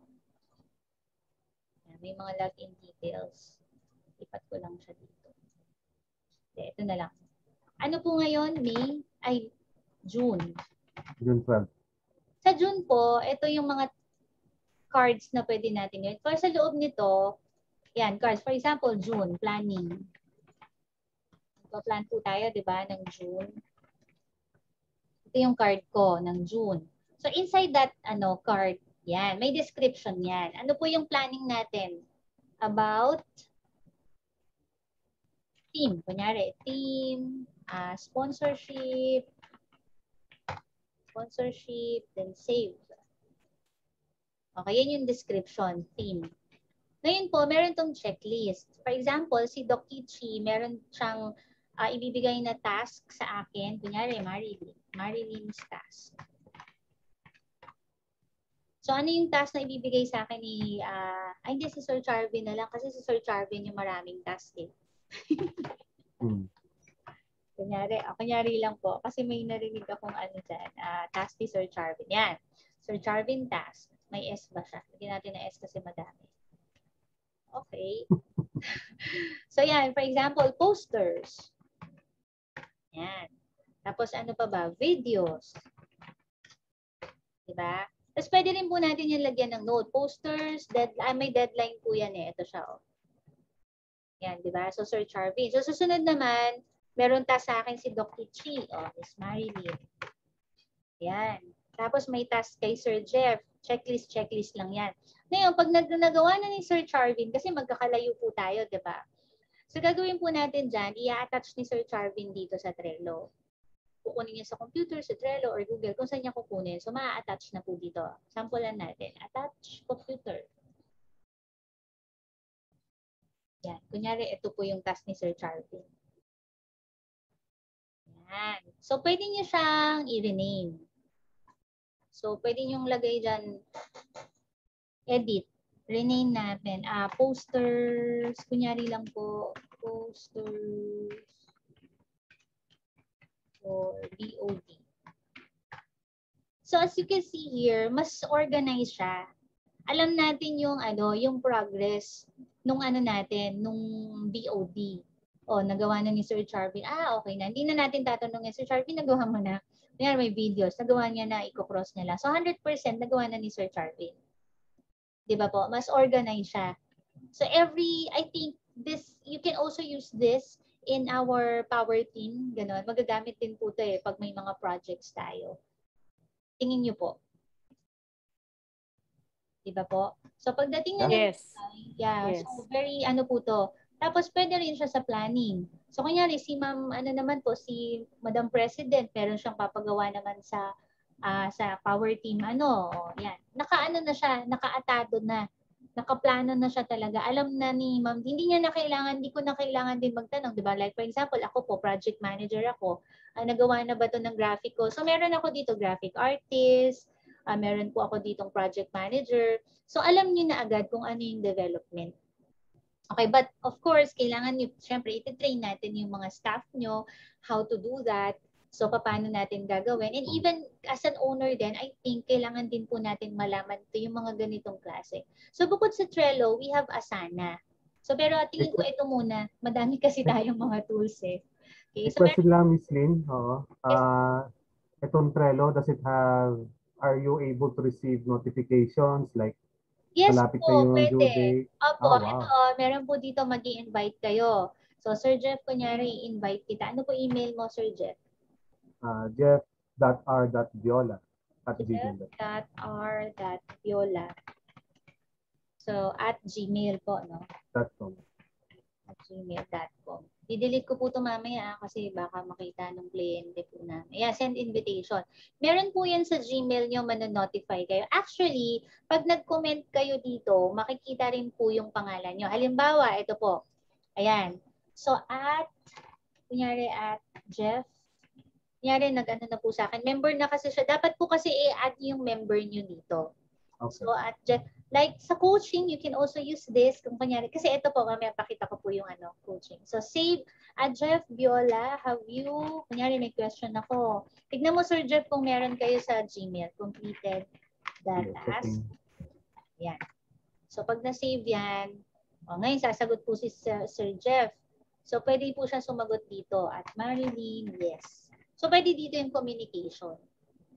may mga login details. Ipat ko lang siya dito. Okay, ito na lang. Ano po ngayon? May, ay, June.
June twelfth.
Sa June po, ito yung mga cards na pwede natin gawin. For sa loob nito, yan, cards. For example, June, planning. Magpa-plan po tayo, di ba, ng June. Ito yung card ko ng June. So inside that ano card, yan, may description yan. Ano po yung planning natin? About team. Kunyari, team, uh, sponsorship, sponsorship, then save. Okay, yan yung description, team. Ngayon po, meron tong checklist. For example, si Doc Kichi, meron siyang uh, ibibigay na task sa akin. Kunyari, Marilyn. Marilyn's task. So, ano yung task na ibibigay sa akin ni, uh, ay hindi, si Sir Charvin na lang. Kasi si Sir Charvin yung maraming task eh.
Hmm.
Kunyari, oh, kunyari lang po. Kasi may narinig akong ano dyan. Uh, task ni Sir Charvin. Yan. Sir Charvin task. May S ba siya? Lagyan natin na S kasi madami. Okay. So, yan. For example, posters. Yan. Tapos, ano pa ba? Videos. Diba? Tapos, pwede rin po natin yung lagyan ng note. Posters, dead, ah, may deadline po yan eh. Ito siya, oh. Yan, diba? So, Sir Charvin. So, susunod naman, meron task sa akin si Doc Kichi. Oh, Miss Marilyn. Yan. Tapos, may task kay Sir Jeff. Checklist, checklist lang yan. Ngayon, pag nag nagawa na ni Sir Charvin, kasi magkakalayo po tayo, diba? So, gagawin po natin dyan, i-attach ni Sir Charvin dito sa Trello. Kukunin niya sa computer, sa Trello, or Google, kung saan niya kukunin. So, ma-attach na po dito. Sampulan natin. Attach computer. Yan. Kunyari, ito po yung task ni Sir Charvin. Yan. So, pwede niyo siyang i-rename. So, pwede niyong lagay dyan, edit. Rename natin. Ah, posters. Kunyari lang po, posters. Or B O D. So as you can see here, mas organized siya. Alam natin yung ano, yung progress nung ano natin, nung B O D. O, nagawa na ni Sir Charvin. Ah, okay na. Hindi na natin tatanungin, Sir Charvin, nagawa mo na. Kaya may videos, nagawa niya na, i-cross niya lang. So one hundred percent nagawa na ni Sir Charvin. Di ba po? Mas organized siya. So every, I think, this, you can also use this in our power team, gano'n, magagamit din po ito eh pag may mga projects tayo. Tingin niyo po. Diba po? So pagdating na
Yes.
yeah,
Yes.
so very ano po to. Tapos pwede rin siya sa planning. So kunyari si Ma'am ano naman po si Madam President, meron siyang papagawa naman sa uh, sa power team ano, o, yan. Nakaano na siya, nakaatado na. Nakaplano na siya talaga. Alam na ni ma'am, hindi niya na kailangan, hindi ko na kailangan din magtanong, di ba? Like for example, ako po, project manager ako. Uh, nagawa na ba ito ng graphic ko? So meron ako dito graphic artist, uh, meron po ako ditong project manager. So alam niyo na agad kung ano yung development. Okay, but of course, kailangan niyo, syempre, ititrain natin yung mga staff niyo, how to do that. So, paano natin gagawin? And even as an owner din, I think kailangan din po natin malaman ito yung mga ganitong klase. So, bukod sa Trello, we have Asana. So, pero tingin ko ito muna. Madami kasi tayong mga tools eh. Okay, so,
question lang, Miss Lynn. Oo. Uh, itong Trello, does it have, are you able to receive notifications like
yes
malapit
po,
na yung
pwede.
due date?
Opo,
Oh, wow.
ito, meron po dito mag-i-invite kayo. So, Sir Jeff, kunyari, invite kita. Ano po email mo, Sir Jeff?
Uh, jeff dot r dot viola at gmail dot com.
jeff dot r dot viola. So, at Gmail po, no?
.com.
At gmail dot com. I-delete ko po ito mamaya kasi baka makita ng kliyente po namin. Yeah, send invitation. Meron po yan sa Gmail nyo, manonotify kayo. Actually, pag nag-comment kayo dito, makikita rin po yung pangalan nyo. Halimbawa, ito po. Ayan. So, at, kunyari at Jeff, kunyari nag-ano na po sa akin. Member na kasi siya. Dapat po kasi i-add yung member nyo dito.
Okay.
So, at Jeff, like sa coaching, you can also use this. Kung kunyari, kasi ito po, mamaya pakita ko po yung ano, coaching. So, save at Jeff Viola, have you, kunyari may question ako. Tignan mo, Sir Jeff, kung meron kayo sa Gmail, completed that task. Yan. So, pag na-save yan, o, ngayon sasagot po si Sir, Sir Jeff. So, pwede po siya sumagot dito. At Marilyn, yes. So, pwede dito yung communication.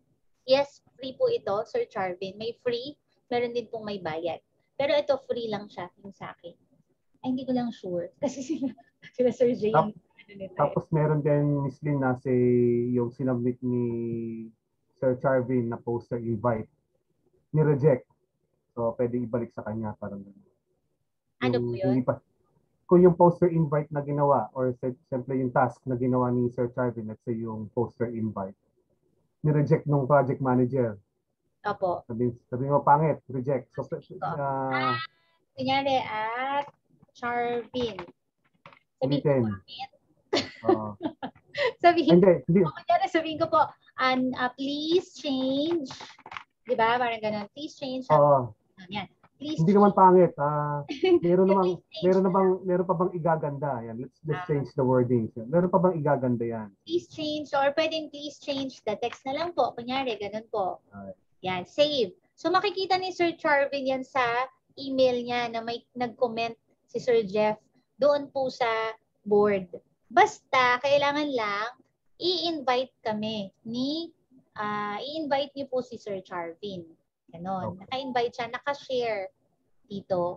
Yes, free po ito, Sir Charvin. May free, meron din pong may bayad. Pero ito free lang siya yung sa akin. Ay, hindi ko lang sure. Kasi sila, sila Sir Jay
Tap,
ang ano nito.
tapos meron din, Miss Lynn, na si yung sinabit ni Sir Charvin na poster invite. Ni-reject. So, pwede ibalik sa kanya. Parang
Ano po
yung, hindi
yun?
pa, kung yung poster invite na ginawa or simple yung task na ginawa ni Sir Charvin, let's say yung poster invite, ni-reject nung project manager.
Opo.
Sabi, sabi mo pangit, reject. So,
Sabihin ko.
uh,
Kunyari at Charvin. Sabihin ko
ulitin.
pangit.
Uh,
Sabihin
hindi, hindi.
ko, kunyari sabihin ko po, and uh, please change. Di ba? Parang ganun. Please change.
Uh,
Yan. Please
hindi
change.
naman pangit. Uh, meron namang,
Please change
meron na
na
bang, meron pa bang igaganda? Yan, let's just
Ah.
change the wording. Meron pa bang igaganda yan?
Please change or pwedeng please change the text na lang po. Kunyari, ganun po.
Alright.
Yan, save. So makikita ni Sir Charvin yan sa email niya na may nag-comment si Sir Jeff doon po sa board. Basta, kailangan lang i-invite kami ni, uh, i-invite niyo po si Sir Charvin. Ganon.
Okay.
Naka-invite siya, naka-share dito.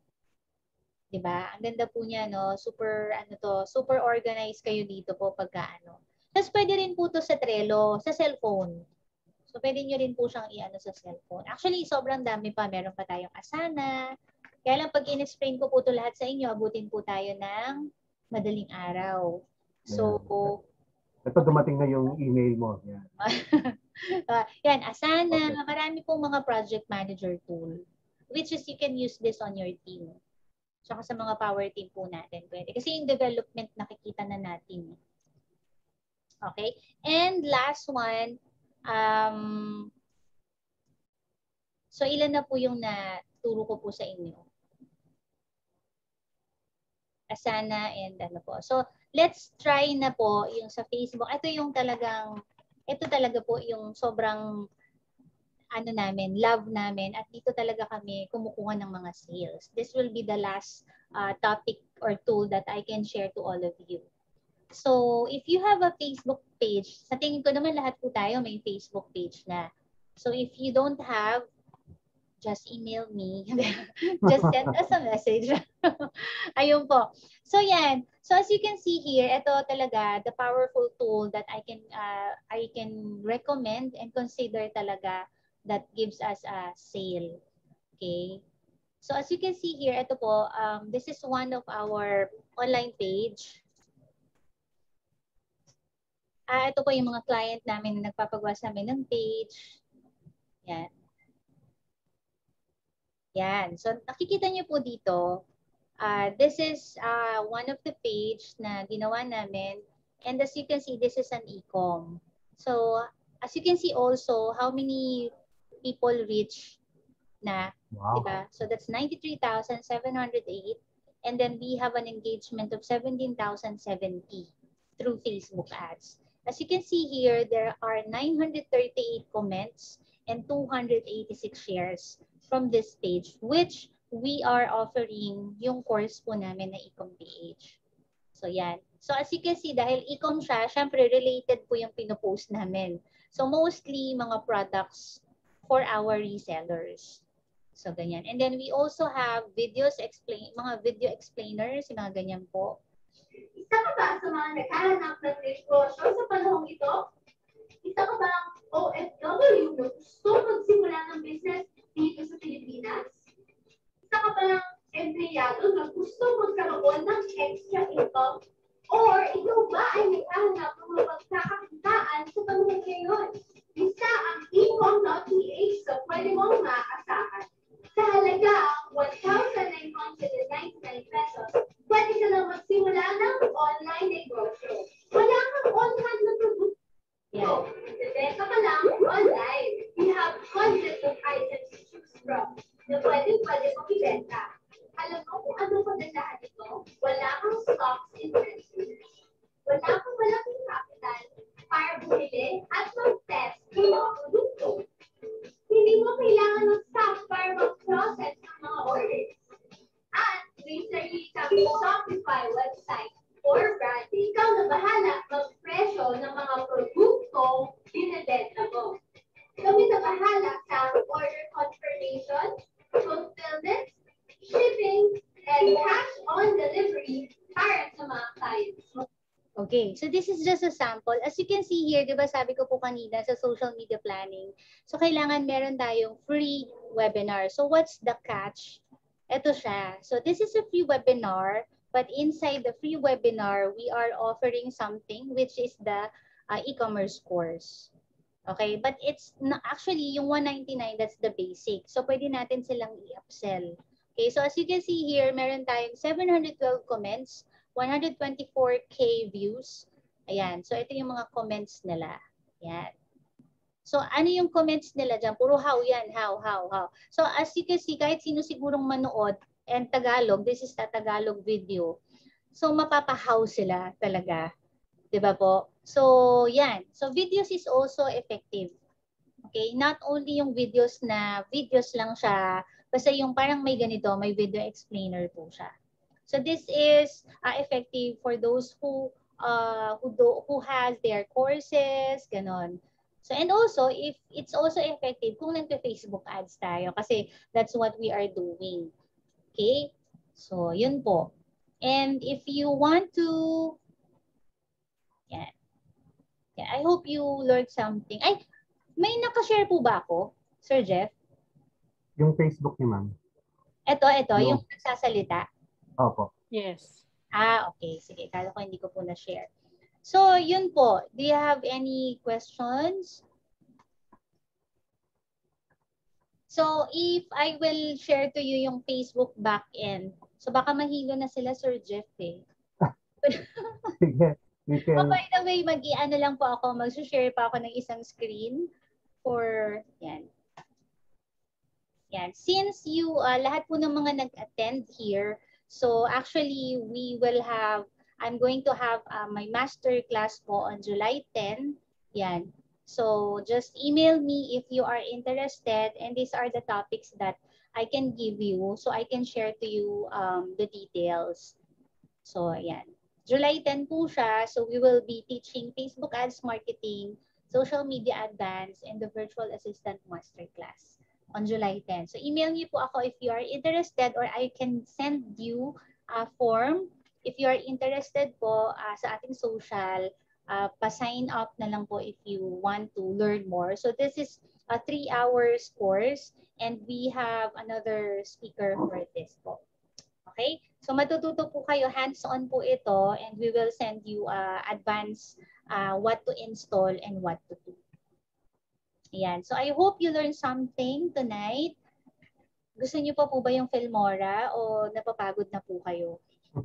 Diba? Ang ganda po niya, no? Super, ano to, super organized kayo dito po pagka ano. Tapos pwede rin po to sa Trello, sa cellphone. So, pwede nyo rin po siyang i-ano sa cellphone. Actually, sobrang dami pa. Meron pa tayong Asana. Kaya lang, pag in-explain ko po ito lahat sa inyo, abutin po tayo ng madaling araw. So,
ito dumating na yung email mo. Yan.
uh, yan, Asana.
Okay.
Marami pong mga project manager tool. Which is, you can use this on your team. Tsaka sa mga power team po natin. Pwede. Kasi yung development nakikita na natin. Okay? And last one, Um, so, ilan na po yung naturo ko po sa inyo? Asana and ano po. So, let's try na po yung sa Facebook. Ito yung talagang, ito talaga po yung sobrang ano namin, love namin. At dito talaga kami kumukuha ng mga sales. This will be the last uh, topic or tool that I can share to all of you. So, if you have a Facebook page, sa tingin ko naman lahat po tayo may Facebook page na. So, if you don't have, just email me. Just send us a message. Ayun po. So, yan. So, as you can see here, ito talaga the powerful tool that I can uh, I can recommend and consider talaga that gives us a sale. Okay? So, as you can see here, ito po, um, this is one of our online page. Ah, ito po yung mga client namin na nagpapagawa sa amin ng page. Yan. Yan. So, nakikita niyo po dito, uh, this is uh, one of the page na ginawa namin. And as you can see, this is an e-com. So, as you can see also, how many people reach na,
wow.
diba? So, that's ninety-three thousand seven hundred eight. And then we have an engagement of seventeen thousand seventy through Facebook ads. As you can see here, there are nine hundred thirty-eight comments and two hundred eighty-six shares from this page, which we are offering yung course po namin na e-com P H. So, yan. So, as you can see, dahil e-com siya, syempre related po yung pinopost namin. So, mostly mga products for our resellers. So, ganyan. And then, we also have videos explain, mga video explainers, yung mga ganyan po.
Isa ka ba sa mga naghahanap ng negosyo sa panahong ito? Isa ka ba ang O F W na gusto magsimula ng business dito sa Pilipinas? Isa ka ba ng empleyado na gusto magkaroon ng extra income? Or ikaw ba ay naghahanap ng mga pagkakakitaan sa panahong ngayon? Isa ang e-com dot P H sa pwede mong maasahan. Sa halagang one thousand nine hundred ninety-nine pesos, pwede ka lang magsimula ng online negosyo. Wala kang online na produkto.
Yeah.
Bebenta ka lang online. We have hundreds of items to choose from na pwede-pwede mong ibenta. Alam mo kung ano kagandahan ito? Wala kang stocks inventory. Wala kang malaking capital para bumili at mag-test ng mga produkto. Hindi mo kailangan ng staff para mag-process ng mga orders. At may sarili kang Shopify website or brand, ikaw na bahala mag-presyo ng mga produktong binibenta mo.
Okay, so this is just a sample. As you can see here, di ba sabi ko po kanina sa social media planning, so kailangan meron tayong free webinar. So what's the catch? Ito siya. So this is a free webinar, but inside the free webinar, we are offering something which is the uh, e-commerce course. Okay, but it's not, actually yung one ninety-nine, that's the basic. So pwede natin silang i-upsell. Okay, so as you can see here, meron tayong seven hundred twelve comments, one hundred twenty-four K views. Ayan, so ito yung mga comments nila. Ayan. So ano yung comments nila dyan? Puro how yan, how, how, how. So as you can see, kahit sino sigurong manood, and Tagalog, this is the Tagalog video. So mapapahaw sila talaga. Diba po? So yan. So videos is also effective. Okay, not only yung videos na videos lang siya, basta yung parang may ganito, may video explainer po siya. So this is uh, effective for those who uh, who do, who has their courses, ganon. So and also if it's also effective kung nagpe-Facebook ads tayo kasi that's what we are doing. Okay? So yun po. And if you want to yeah. Yeah, I hope you learned something. Ay, may naka-share po ba ako, Sir Jeff?
Yung Facebook niyo, ma'am.
Ito, ito,
No.
yung nagsasalita.
Opo.
Yes.
Ah, okay. Sige, kala ko hindi ko po na-share. So, yun po. Do you have any questions? So, if I will share to you yung Facebook backend, so baka mahilo na sila, Sir Jeff eh.
Sige. We
Oh,
can,
by the way, mag-i-ano lang po ako, mag-share pa ako ng isang screen for, yan. Yan. Since you, uh, lahat po ng mga nag-attend here, so actually, we will have, I'm going to have uh, my master class po on July tenth. Yan. So just email me if you are interested, and these are the topics that I can give you, so I can share to you um, the details. So yan. July tenth po siya, so we will be teaching Facebook ads marketing, social media advance, and the virtual assistant masterclass on July tenth. So email niyo po ako if you are interested, or I can send you a form if you are interested po uh, sa ating social. Uh, pa-sign up na lang po if you want to learn more. So this is a three hours course, and we have another speaker for this po. Okay? So matututo po kayo, hands-on po ito, and we will send you uh, advance uh, what to install and what to do. Ayan. So I hope you learned something tonight. Gusto niyo pa po ba yung Filmora o napapagod na po kayo?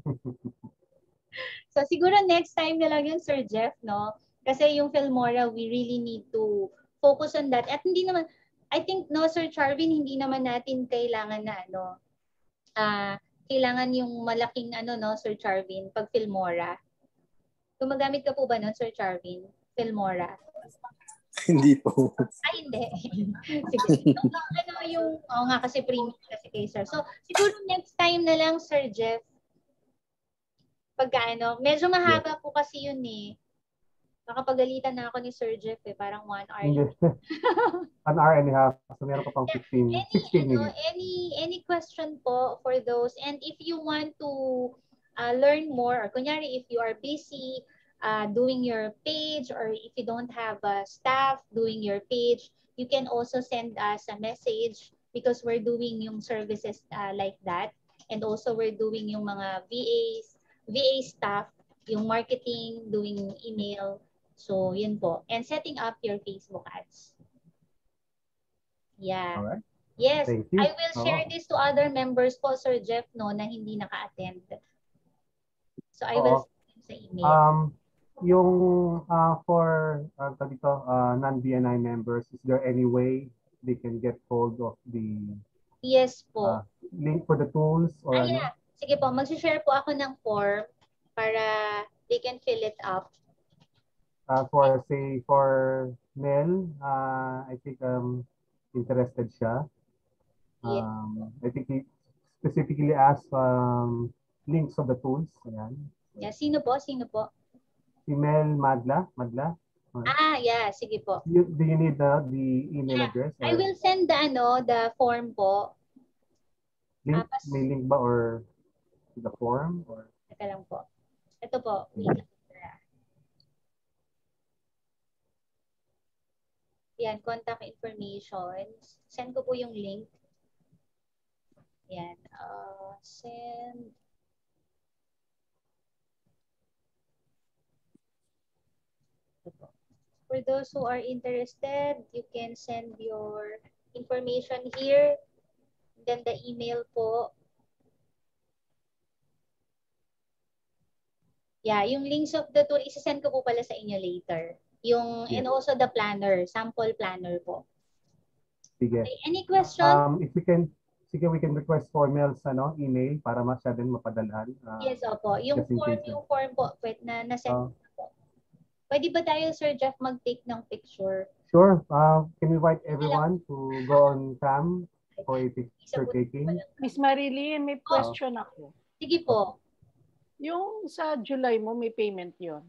So siguro next time na lang yun, Sir Jeff, no? Kasi yung Filmora, we really need to focus on that. At hindi naman, I think, no, Sir Charvin, hindi naman natin kailangan na, ano, ah, uh, kailangan yung malaking, ano, no, Sir Charvin, pag Filmora. Gumagamit ka po ba nun, Sir Charvin? Filmora?
Hindi po.
Ay, hindi. Sige. So, ano yung, oh nga kasi premium kasi kay Sir. So, siguro next time na lang, Sir Jeff, pagka ano, medyo mahaba yeah. po kasi yun eh. Nakapagalitan na ako ni Sir Jeff eh, parang one hour.
An hour and a half. So meron pa pang fifteen,
any,
sixteen
ano,
minutes.
Any, any question po for those? And if you want to uh, learn more, or kunyari if you are busy uh, doing your page, or if you don't have uh, staff doing your page, you can also send us a message because we're doing yung services uh, like that. And also we're doing yung mga V As, V A staff, yung marketing, doing email. So, yun po. And setting up your Facebook ads. Yeah.
All right.
Yes.
Thank you.
I will share
oh.
this to other members po, Sir Jeff, no, na hindi naka-attend. So, I will send sa email.
Um, yung uh, for uh, dito, uh, non-B N I members, is there any way they can get hold of the
yes po.
Uh, link for the tools? Or
ah, yeah. Sige po, mag-share po ako ng form para they can fill it up.
Uh, for, say, for Mel, uh, I think um, interested siya. Um, I think he specifically asked um, links of the tools. Ayan.
Yeah, sino po? Sino po?
Si Mel Madla. Madla.
Right. Ah, yeah. Sige po.
You, do you need the, the email
yeah.
address?
Or? I will send the, ano, the form po.
Link? Ah, may link ba or the form? Or?
Teka lang po. Ito po. Wait. Yan, contact information. Send ko po yung link. Yan. Uh, send. For those who are interested, you can send your information here. Then the email po. Yeah, yung links of the tool, isa-send ko po pala sa inyo later. Yung,
Yes.
and also the planner, sample planner po.
Sige.
Okay, any question?
Um, if we can, sige, we can request for Mel's ano, email para mas siya din mapadalhan. Uh,
Yes, opo. Yung
just in
form,
case.
yung form po, pwede na na-send
Oh.
na po. Pwede ba tayo, Sir Jeff, mag-take ng picture?
Sure. Uh, can we invite everyone to go on cam for a picture taking?
Miss Marilyn, may question ako.
Sige po.
Yung sa July mo, may payment yon.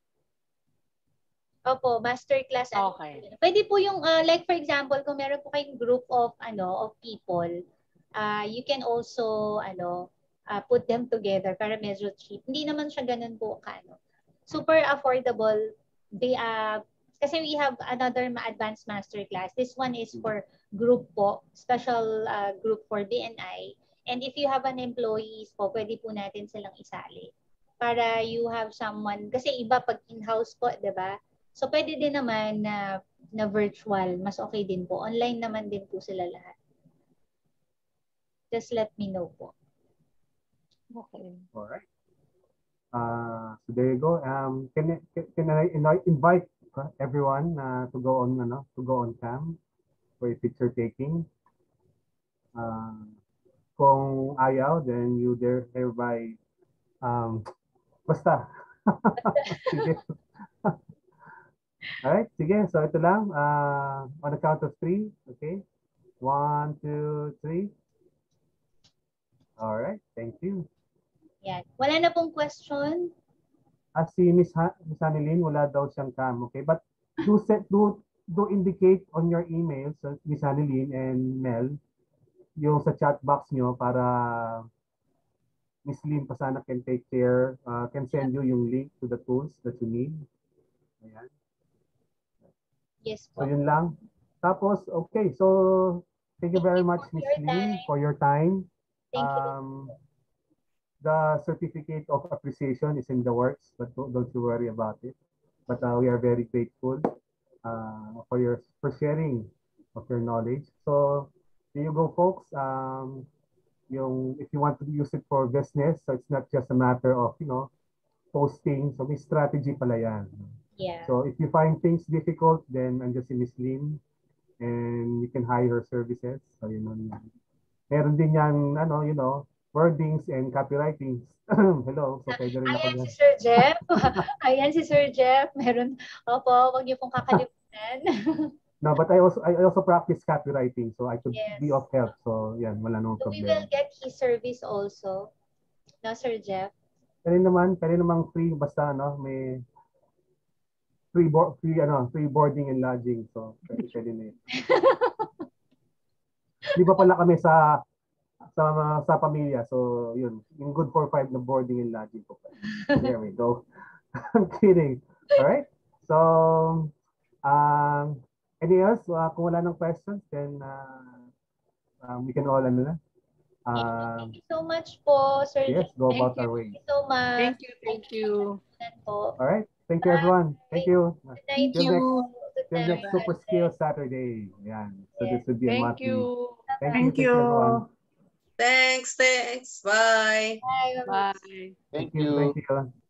Opo, masterclass. ano.
Okay.
Pwede po yung, uh, like for example, kung meron po kayong group of, ano, of people, uh, you can also, ano, uh, put them together para medyo cheap. Hindi naman siya ganun po, ano. Super affordable. They, uh, kasi we have another advanced masterclass. This one is for group po, special uh, group for B N I. And if you have an employees po, pwede po natin silang isali. Para you have someone, kasi iba pag in-house po, di ba? So, pwede din naman na, na virtual. Mas okay din po. Online naman din po sila lahat. Just let me know po.
Okay.
All right. Uh, so there you go. Um, can, can, can I invite everyone uh, to go on, ano, to go on cam for a picture taking? Uh, kung ayaw, then you there hereby, um, basta. Sige. Alright, sige. So ito lang. Uh, on the count of three. Okay. One, two, three. Alright, thank you.
Yan. Wala na pong question?
As si Miss, ha Miss Annalyn, wala daw siyang cam. Okay, but do set, do, do indicate on your email, so Miss Annalyn and Mel, yung sa chat box nyo para Miss Lynn Pasana can take care, uh, can send you yung link to the tools that you need. Ayan.
Yes
So
po.
yun lang. Tapos, okay, so thank you very much, Miss Lynn, for your time.
Thank you.
Um, the certificate of appreciation is in the works, but don't, don't you worry about it. But uh, we are very grateful uh, for your for sharing of your knowledge. So there you go, folks. Um, yung if you want to use it for business, so it's not just a matter of you know posting. So may strategy pala yan.
Yeah.
So if you find things difficult, then I'm just Miss Lynn, and you can hire her services. So you know, meron din yan, ano, you know, wordings and copywriting. Hello, so pwede rin ako
Ayan
dyan.
si Sir Jeff. Ayan si Sir Jeff. Meron, opo, wag niyo pong kakalimutan.
No, but I also I also practice copywriting, so I could
Yes.
be of help. So yan, wala nang
So we
problema.
will get his service also. No, Sir Jeff?
Pwede naman, pwede namang free, basta ano, may free board, free ano, free boarding and lodging. So pwede, pwede na yun. Di ba pala kami sa sa sa pamilya. So yun, yung good for five na boarding and lodging po. There we go. I'm kidding. All right. So um anything else? Uh, kung wala ng questions, then uh, um, we can all ano na. Um,
Thank you so much po, Sir
yes,
Jeff.
go
Thank
about
you.
our way.
Thank you so much.
Thank you, thank you.
Po.
All right. Thank you, everyone. Thank you.
Good night.
Till next,
Good
till
night.
next Super Skill Saturday. Yan. So this would be a
Thank
monthly.
you.
Thank,
Thank
you. Thank you, everyone.
you.
Thanks, thanks. Bye.
Bye.
Bye.
Thank you. Thank you.